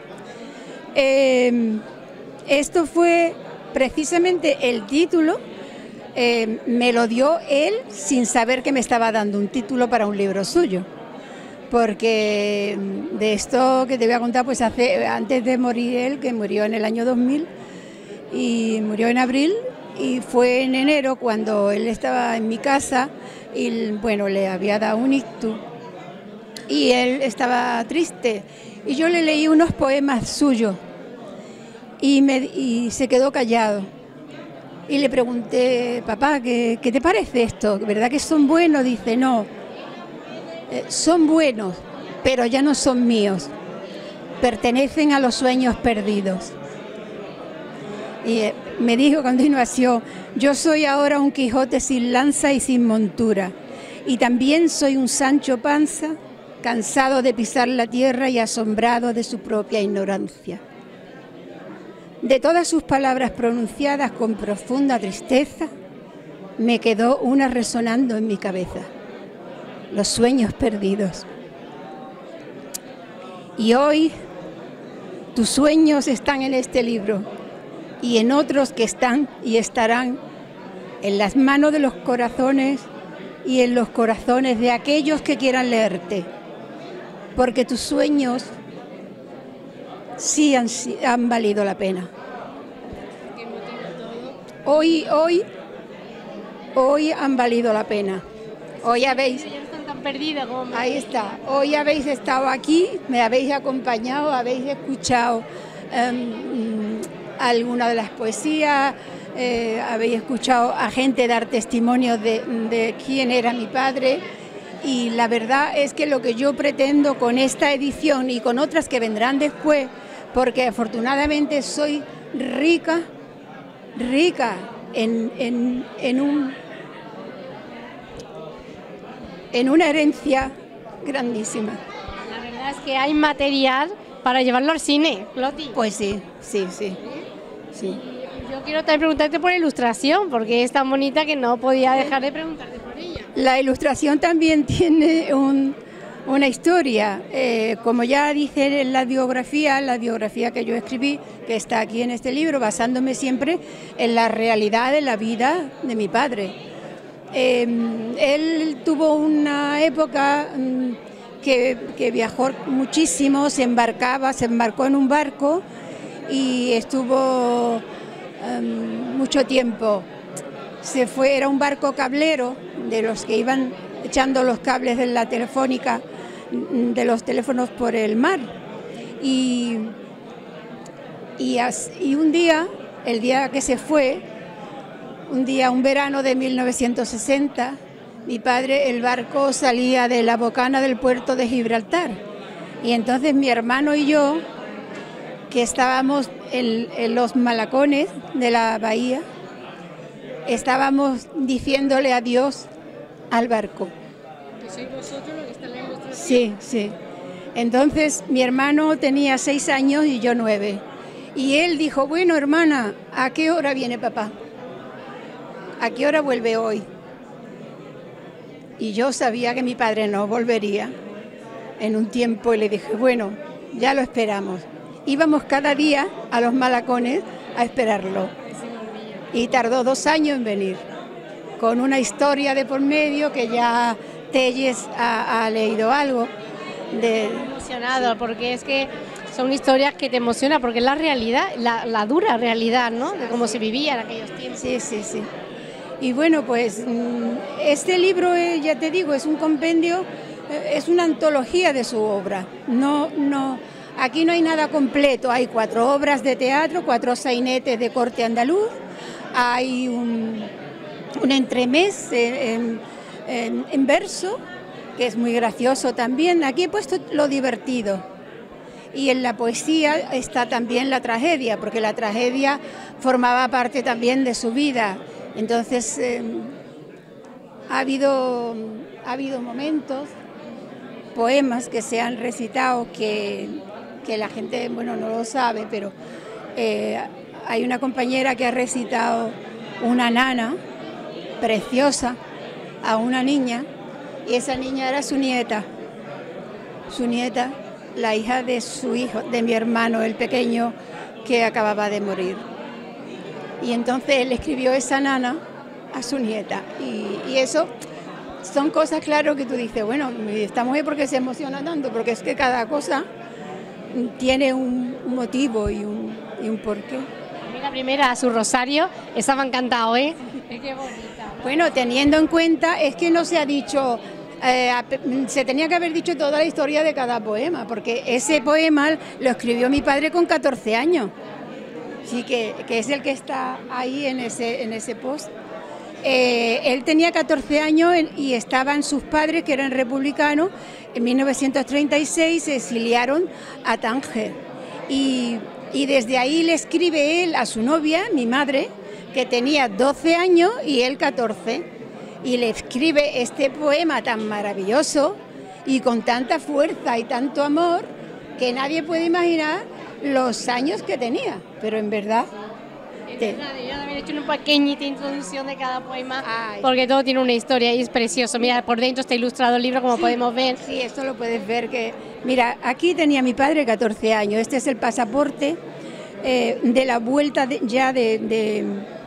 Eh, esto fue precisamente el título, eh, me lo dio él sin saber que me estaba dando un título para un libro suyo. Porque de esto que te voy a contar, pues hace, antes de morir él, que murió en el año dos mil, y murió en abril, y fue en enero cuando él estaba en mi casa, y bueno, le había dado un ictus y él estaba triste y yo le leí unos poemas suyos y, me, y se quedó callado y le pregunté, papá, ¿qué, qué te parece esto? ¿Verdad que son buenos? Dice, no, eh, son buenos, pero ya no son míos, pertenecen a los sueños perdidos. Y eh, me dijo a continuación, yo soy ahora un Quijote sin lanza y sin montura, y también soy un Sancho Panza, cansado de pisar la tierra y asombrado de su propia ignorancia. De todas sus palabras pronunciadas con profunda tristeza, me quedó una resonando en mi cabeza, los sueños perdidos. Y hoy tus sueños están en este libro, y en otros que están y estarán en las manos de los corazones y en los corazones de aquellos que quieran leerte, porque tus sueños sí han, han valido la pena. Hoy, hoy, hoy han valido la pena. Hoy habéis... Ahí está. Hoy habéis estado aquí, me habéis acompañado, habéis escuchado um, alguna de las poesías, eh, habéis escuchado a gente dar testimonio de, de quién era mi padre, y la verdad es que lo que yo pretendo con esta edición y con otras que vendrán después, porque afortunadamente soy rica, rica en, en, en, un, en una herencia grandísima. La verdad es que hay material para llevarlo al cine, Clotis. Pues sí, sí, sí. Sí. Yo quiero también preguntarte por la ilustración, porque es tan bonita que no podía dejar de preguntarte por ella. La ilustración también tiene un, una historia, eh, como ya dice en la biografía, la biografía que yo escribí, que está aquí en este libro, basándome siempre en la realidad de la vida de mi padre. Eh, él tuvo una época que, que viajó muchísimo, se embarcaba, se embarcó en un barco y estuvo um, mucho tiempo. Se fue, era un barco cablero, de los que iban echando los cables de la telefónica, de los teléfonos por el mar. Y, y, as, y un día, el día que se fue, un día, un verano de mil novecientos sesenta, mi padre, el barco salía de la bocana del puerto de Gibraltar. Y entonces mi hermano y yo, que estábamos en, en los malacones de la bahía, estábamos diciéndole adiós al barco. ¿Sois vosotros los que están en vuestro... Sí, sí. Entonces mi hermano tenía seis años y yo nueve. Y él dijo, bueno, hermana, ¿a qué hora viene papá? ¿A qué hora vuelve hoy? Y yo sabía que mi padre no volvería en un tiempo y le dije, bueno, ya lo esperamos. Íbamos cada día a los malacones a esperarlo. Y tardó dos años en venir, con una historia de por medio que ya Telles ha, ha leído algo. De... emocionado, porque es que son historias que te emocionan, porque es la realidad, la, la dura realidad, ¿no? De cómo se vivía en aquellos tiempos. Sí, sí, sí. Y bueno, pues este libro, ya te digo, es un compendio, es una antología de su obra. No, no, aquí no hay nada completo, hay cuatro obras de teatro, cuatro sainetes de corte andaluz, hay un, un entremés en, en, en verso, que es muy gracioso también. Aquí he puesto lo divertido. Y en la poesía está también la tragedia, porque la tragedia formaba parte también de su vida. Entonces, eh, ha habido, ha habido momentos, poemas que se han recitado que, que la gente, bueno, no lo sabe, pero eh, hay una compañera que ha recitado una nana preciosa a una niña, y esa niña era su nieta, su nieta, la hija de su hijo, de mi hermano, el pequeño, que acababa de morir. Y entonces él escribió esa nana a su nieta. Y, y eso son cosas, claro, que tú dices, bueno, esta mujer, ¿por qué se emociona tanto? Porque es que cada cosa tiene un, un motivo y un, y un porqué. A mí la primera, a su rosario, esa me ha encantado, ¿eh? Qué bonita, ¿no? Bueno, teniendo en cuenta, es que no se ha dicho... Eh, se tenía que haber dicho toda la historia de cada poema, porque ese poema lo escribió mi padre con catorce años, sí, que, que es el que está ahí en ese, en ese post. Eh, él tenía catorce años y estaban sus padres, que eran republicanos. En mil novecientos treinta y seis se exiliaron a Tánger y, y desde ahí le escribe él a su novia, mi madre, que tenía doce años y él catorce. Y le escribe este poema tan maravilloso y con tanta fuerza y tanto amor que nadie puede imaginar los años que tenía, pero en verdad... Es te... verdad, yo también he hecho una pequeñita introducción de cada poema. Ay. Porque todo tiene una historia y es precioso. Mira, por dentro está ilustrado el libro, como sí, podemos ver. Sí, esto lo puedes ver. Que mira, aquí tenía mi padre catorce años, este es el pasaporte eh, de la vuelta de, ya de... de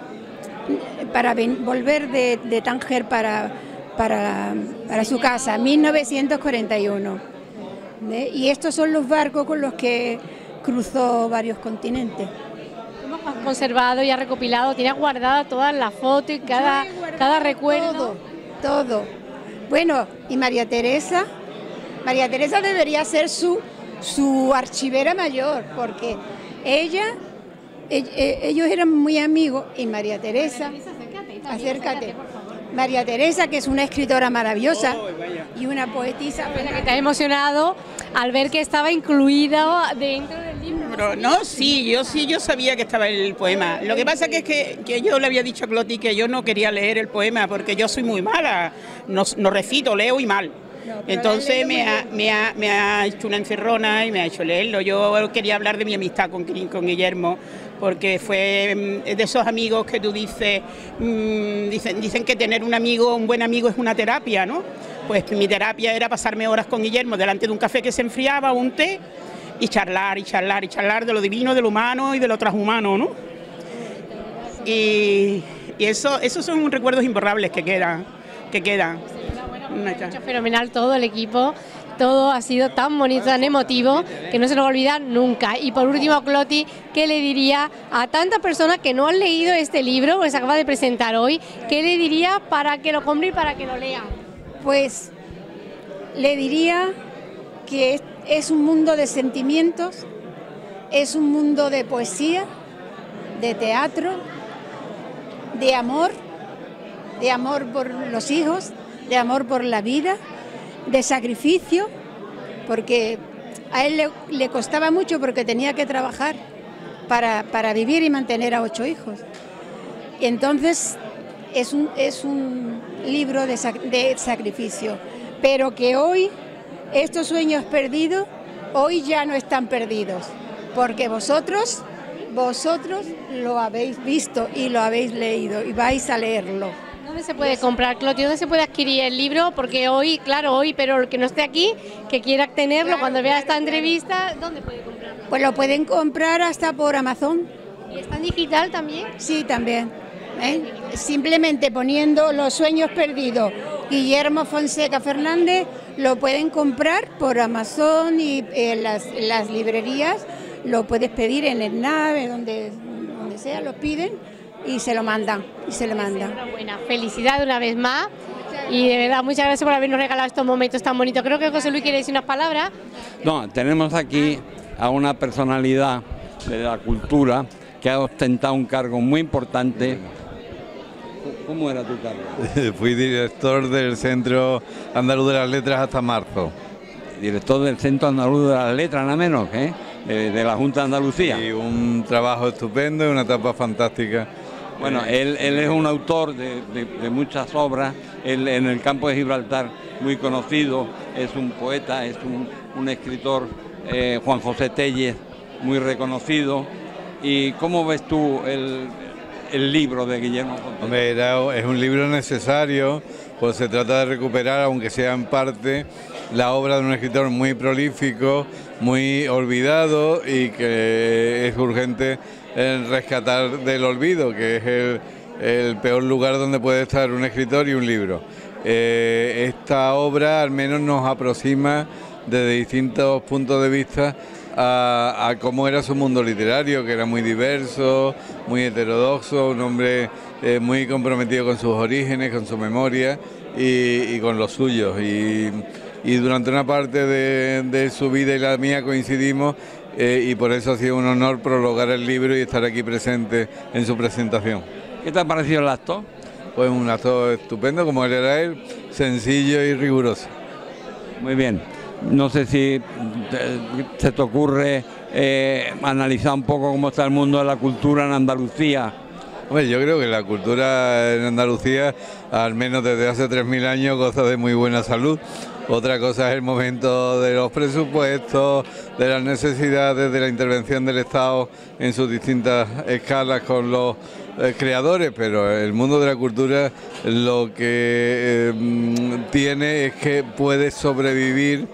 para ven, volver de, de Tánger para, para, para su casa, mil novecientos cuarenta y uno. ¿Ve? Y estos son los barcos con los que cruzó varios continentes. Hemos conservado y ha recopilado, tiene guardada todas las fotos y cada, cada recuerdo. Todo, todo. Bueno, y María Teresa, María Teresa debería ser su, su archivera mayor, porque ella... ellos eran muy amigos y María Teresa, María Teresa acércate, acércate, por favor. María Teresa, que es una escritora maravillosa oh, y una poetisa. Pero que te ha emocionado al ver que estaba incluida dentro del libro. Pero no, sí, yo sí, yo sabía que estaba el poema. Lo que pasa que es que, que yo le había dicho a Cloti que yo no quería leer el poema porque yo soy muy mala, no, no recito, leo y mal. No, entonces me ha, me, ha, me ha hecho una encerrona y me ha hecho leerlo. Yo quería hablar de mi amistad con, con Guillermo, porque fue de esos amigos que tú dices, mmm, dicen, dicen que tener un amigo, un buen amigo es una terapia, ¿no? Pues mi terapia era pasarme horas con Guillermo delante de un café que se enfriaba, un té, y charlar, y charlar, y charlar de lo divino, de lo humano y de lo transhumano, ¿no? Y, y eso, esos son recuerdos imborrables que quedan. que quedan. Hecho fenomenal todo el equipo, todo ha sido tan bonito, tan emotivo, que no se nos va a olvidar nunca. Y por último, Cloti, ¿qué le diría a tantas personas que no han leído este libro que se acaba de presentar hoy? ¿Qué le diría para que lo compre y para que lo lea? Pues le diría que es, es un mundo de sentimientos, es un mundo de poesía, de teatro, de amor, de amor por los hijos, de amor por la vida, de sacrificio, porque a él le, le costaba mucho porque tenía que trabajar para, para vivir y mantener a ocho hijos. Y entonces es un, es un libro de, sac, de sacrificio, pero que hoy estos sueños perdidos, hoy ya no están perdidos, porque vosotros, vosotros lo habéis visto y lo habéis leído y vais a leerlo. ¿Dónde se puede comprar, Cloti? ¿Dónde se puede adquirir el libro? Porque hoy, claro, hoy, pero el que no esté aquí, que quiera tenerlo, claro, cuando vea esta entrevista, ¿dónde puede comprarlo? Pues lo pueden comprar hasta por Amazon. ¿Y está en digital también? Sí, también. ¿Eh? Simplemente poniendo Los sueños perdidos, Guillermo Fonseca Fernández, lo pueden comprar por Amazon y en las, en las librerías, lo puedes pedir en el nave, donde, donde sea, lo piden y se lo mandan, y se le mandan. Enhorabuena, felicidad una vez más y de verdad muchas gracias por habernos regalado estos momentos tan bonitos. Creo que José Luis quiere decir unas palabras. No, tenemos aquí a una personalidad de la cultura que ha ostentado un cargo muy importante. ¿Cómo era tu cargo? Fui director del Centro Andaluz de las Letras hasta marzo. Director del Centro Andaluz de las Letras, nada menos, ¿eh? de, de la Junta de Andalucía. Y un trabajo estupendo y una etapa fantástica. Bueno, él, él es un autor de, de, de muchas obras, él, en el campo de Gibraltar muy conocido, es un poeta, es un, un escritor, eh, Juan José Tellez, muy reconocido. ¿Y cómo ves tú el, el libro de Guillermo Fonseca? Hombre, era, es un libro necesario, pues se trata de recuperar, aunque sea en parte, la obra de un escritor muy prolífico, muy olvidado y que es urgente el rescatar del olvido, que es el, el peor lugar donde puede estar un escritor y un libro. Eh, esta obra al menos nos aproxima desde distintos puntos de vista a, a cómo era su mundo literario, que era muy diverso, muy heterodoxo, un hombre eh, muy comprometido con sus orígenes, con su memoria y, y con los suyos. Y, y durante una parte de, de su vida y la mía coincidimos, eh, y por eso ha sido un honor prologar el libro y estar aquí presente en su presentación. ¿Qué te ha parecido el acto? Pues un acto estupendo, como él era él, sencillo y riguroso. Muy bien. No sé si te, se te ocurre eh, analizar un poco cómo está el mundo de la cultura en Andalucía. Hombre, yo creo que la cultura en Andalucía, al menos desde hace tres mil años, goza de muy buena salud. Otra cosa es el momento de los presupuestos, de las necesidades, de la intervención del Estado en sus distintas escalas con los eh, creadores, pero el mundo de la cultura lo que eh, tiene es que puede sobrevivir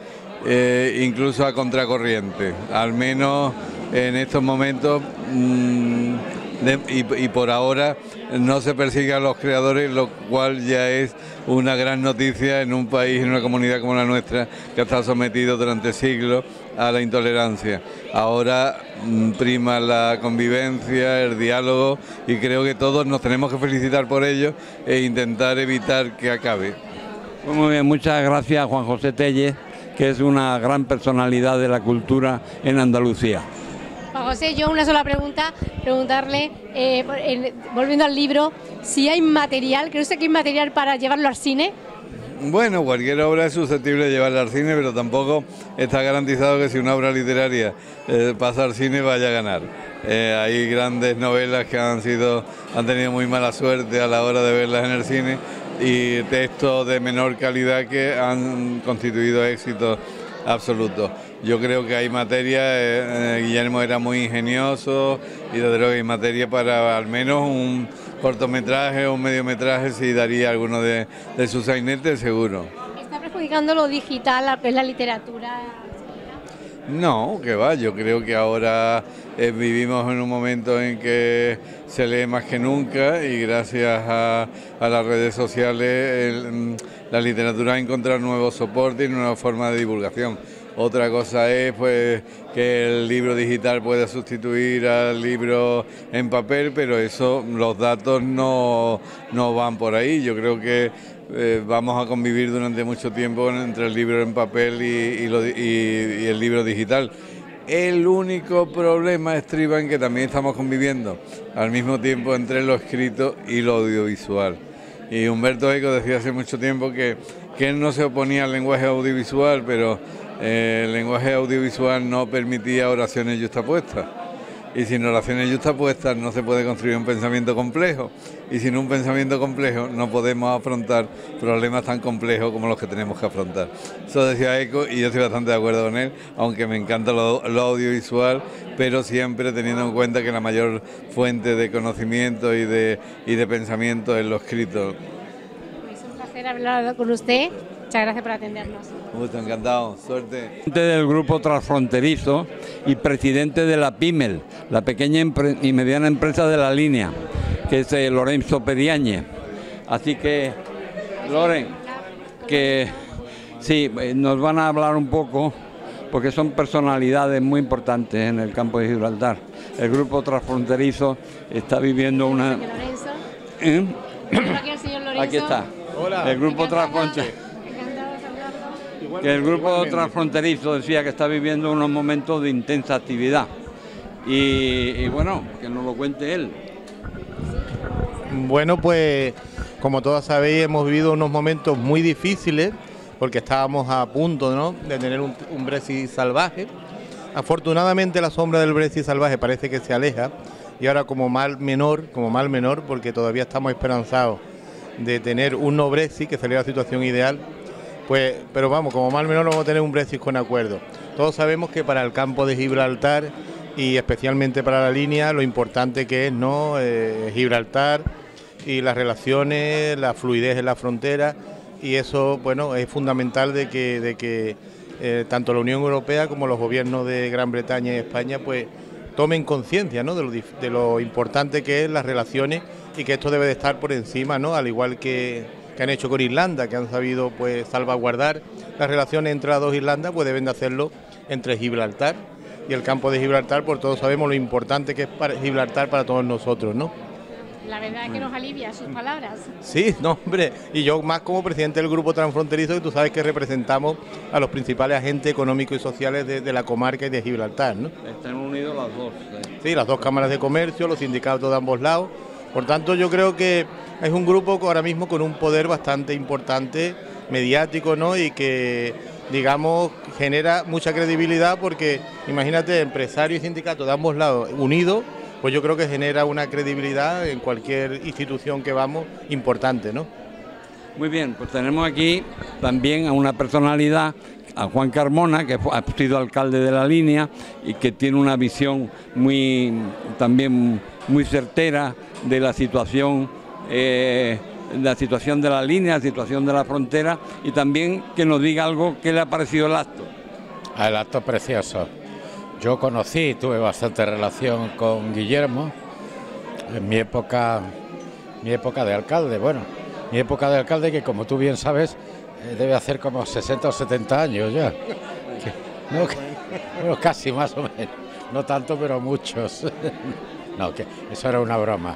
eh, incluso a contracorriente, al menos en estos momentos. Mmm, De, y, y por ahora no se persigue a los creadores, lo cual ya es una gran noticia en un país, en una comunidad como la nuestra, que ha estado sometido durante siglos a la intolerancia. Ahora mmm, prima la convivencia, el diálogo, y creo que todos nos tenemos que felicitar por ello e intentar evitar que acabe. Muy bien, muchas gracias Juan José Tellez, que es una gran personalidad de la cultura en Andalucía. Juan José, yo una sola pregunta, preguntarle, eh, en, volviendo al libro, si hay material, ¿cree usted que hay material para llevarlo al cine? Bueno, cualquier obra es susceptible de llevarla al cine, pero tampoco está garantizado que si una obra literaria eh, pasa al cine vaya a ganar. Eh, hay grandes novelas que han sido, han tenido muy mala suerte a la hora de verlas en el cine y textos de menor calidad que han constituido éxitos absolutos. Yo creo que hay materia, eh, Guillermo era muy ingenioso y desde luego hay materia para al menos un cortometraje o un mediometraje, si daría alguno de, de sus sainetes, seguro. ¿Está perjudicando lo digital, lo que es la literatura? No, que va, yo creo que ahora eh, vivimos en un momento en que se lee más que nunca y gracias a, a las redes sociales el, la literatura ha encontrado nuevos soportes y nuevas formas de divulgación. Otra cosa es pues que el libro digital pueda sustituir al libro en papel, pero eso, los datos no, no van por ahí. Yo creo que eh, vamos a convivir durante mucho tiempo entre el libro en papel y, y, lo, y, y el libro digital. El único problema estriba en que también estamos conviviendo al mismo tiempo entre lo escrito y lo audiovisual. Y Humberto Eco decía hace mucho tiempo que, que él no se oponía al lenguaje audiovisual, pero eh, el lenguaje audiovisual no permitía oraciones yuxtapuestas. Y sin oraciones yuxtapuestas no se puede construir un pensamiento complejo. Y sin un pensamiento complejo no podemos afrontar problemas tan complejos como los que tenemos que afrontar. Eso decía Eco y yo estoy bastante de acuerdo con él, aunque me encanta lo, lo audiovisual, pero siempre teniendo en cuenta que la mayor fuente de conocimiento y de, y de pensamiento es lo escrito. Es un placer hablar con usted. Muchas gracias por atendernos. Mucho, encantado. Suerte. Presidente del Grupo Transfronterizo y presidente de la PIMEL, la pequeña y mediana empresa de la línea, que es eh, Lorenzo Pediañez. Así que, Loren, que sí, nos van a hablar un poco, porque son personalidades muy importantes en el campo de Gibraltar. El Grupo Transfronterizo está viviendo una... ¿Eh? Aquí está. Hola. El Grupo Transfronterizo. Que el grupo transfronterizo decía que está viviendo unos momentos de intensa actividad y, y bueno, que nos lo cuente él. Bueno, pues como todos sabéis hemos vivido unos momentos muy difíciles porque estábamos a punto, ¿no?, de tener un, un Brexit salvaje. Afortunadamente la sombra del Brexit salvaje parece que se aleja y ahora como mal menor, como mal menor, porque todavía estamos esperanzados de tener un no Brexit, que sería la situación ideal. Pues, pero vamos, como mal menor vamos a tener un Brexit con acuerdo. Todos sabemos que para el campo de Gibraltar y especialmente para la línea, lo importante que es, ¿no?, eh, Gibraltar y las relaciones, la fluidez en la frontera, y eso, bueno, es fundamental de que, de que eh, tanto la Unión Europea como los gobiernos de Gran Bretaña y España pues tomen conciencia, ¿no?, de lo, de lo importante que es las relaciones y que esto debe de estar por encima, ¿no?, al igual que que han hecho con Irlanda, que han sabido pues salvaguardar las relaciones entre las dos Irlandas, pues deben de hacerlo entre Gibraltar y el campo de Gibraltar, por todos sabemos lo importante que es para Gibraltar para todos nosotros, ¿no? La verdad es que nos alivia sus palabras. Sí, no, hombre, y yo más como presidente del Grupo Transfronterizo, que tú sabes que representamos a los principales agentes económicos y sociales de, de la comarca y de Gibraltar, ¿no? Están unidos las dos. ¿eh? Sí, las dos cámaras de comercio, los sindicatos de ambos lados. Por tanto, yo creo que es un grupo ahora mismo con un poder bastante importante, mediático, ¿no?, y que, digamos, genera mucha credibilidad porque, imagínate, empresarios y sindicatos de ambos lados unidos, pues yo creo que genera una credibilidad en cualquier institución que vamos importante, ¿no? Muy bien, pues tenemos aquí también a una personalidad, a Juan Carmona, que ha sido alcalde de la línea y que tiene una visión muy también muy certera de la situación, eh, la situación de la línea, la situación de la frontera, y también que nos diga algo que le ha parecido el acto. El acto precioso. Yo conocí, tuve bastante relación con Guillermo en mi época, mi época de alcalde. Bueno, mi época de alcalde que, como tú bien sabes, eh, debe hacer como sesenta o setenta años ya. Que, no, que, bueno, casi más o menos. No tanto, pero muchos. No, que eso era una broma.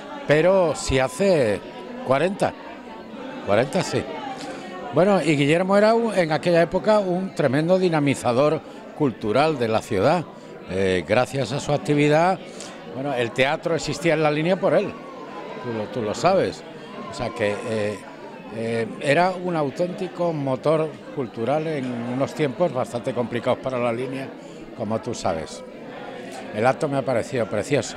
Pero si hace cuarenta, cuarenta sí. Bueno, y Guillermo era un, en aquella época un tremendo dinamizador cultural de la ciudad. Eh, gracias a su actividad, bueno, el teatro existía en la línea por él, tú lo, tú lo sabes. O sea que eh, eh, era un auténtico motor cultural en unos tiempos bastante complicados para la línea, como tú sabes. El acto me ha parecido precioso.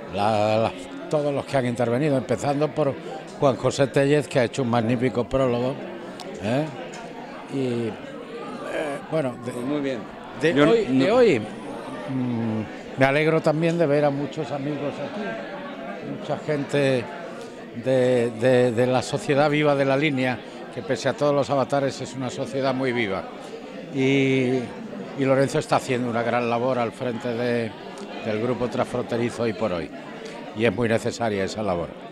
La, la, todos los que han intervenido, empezando por Juan José Tellez, que ha hecho un magnífico prólogo. ¿eh? Y eh, bueno, de, muy bien. De Yo, hoy, no... de hoy mmm, me alegro también de ver a muchos amigos aquí, mucha gente de, de, de la sociedad viva de la línea, que pese a todos los avatares es una sociedad muy viva. Y y Lorenzo está haciendo una gran labor al frente de, del grupo transfronterizo hoy por hoy, y es muy necesaria esa labor.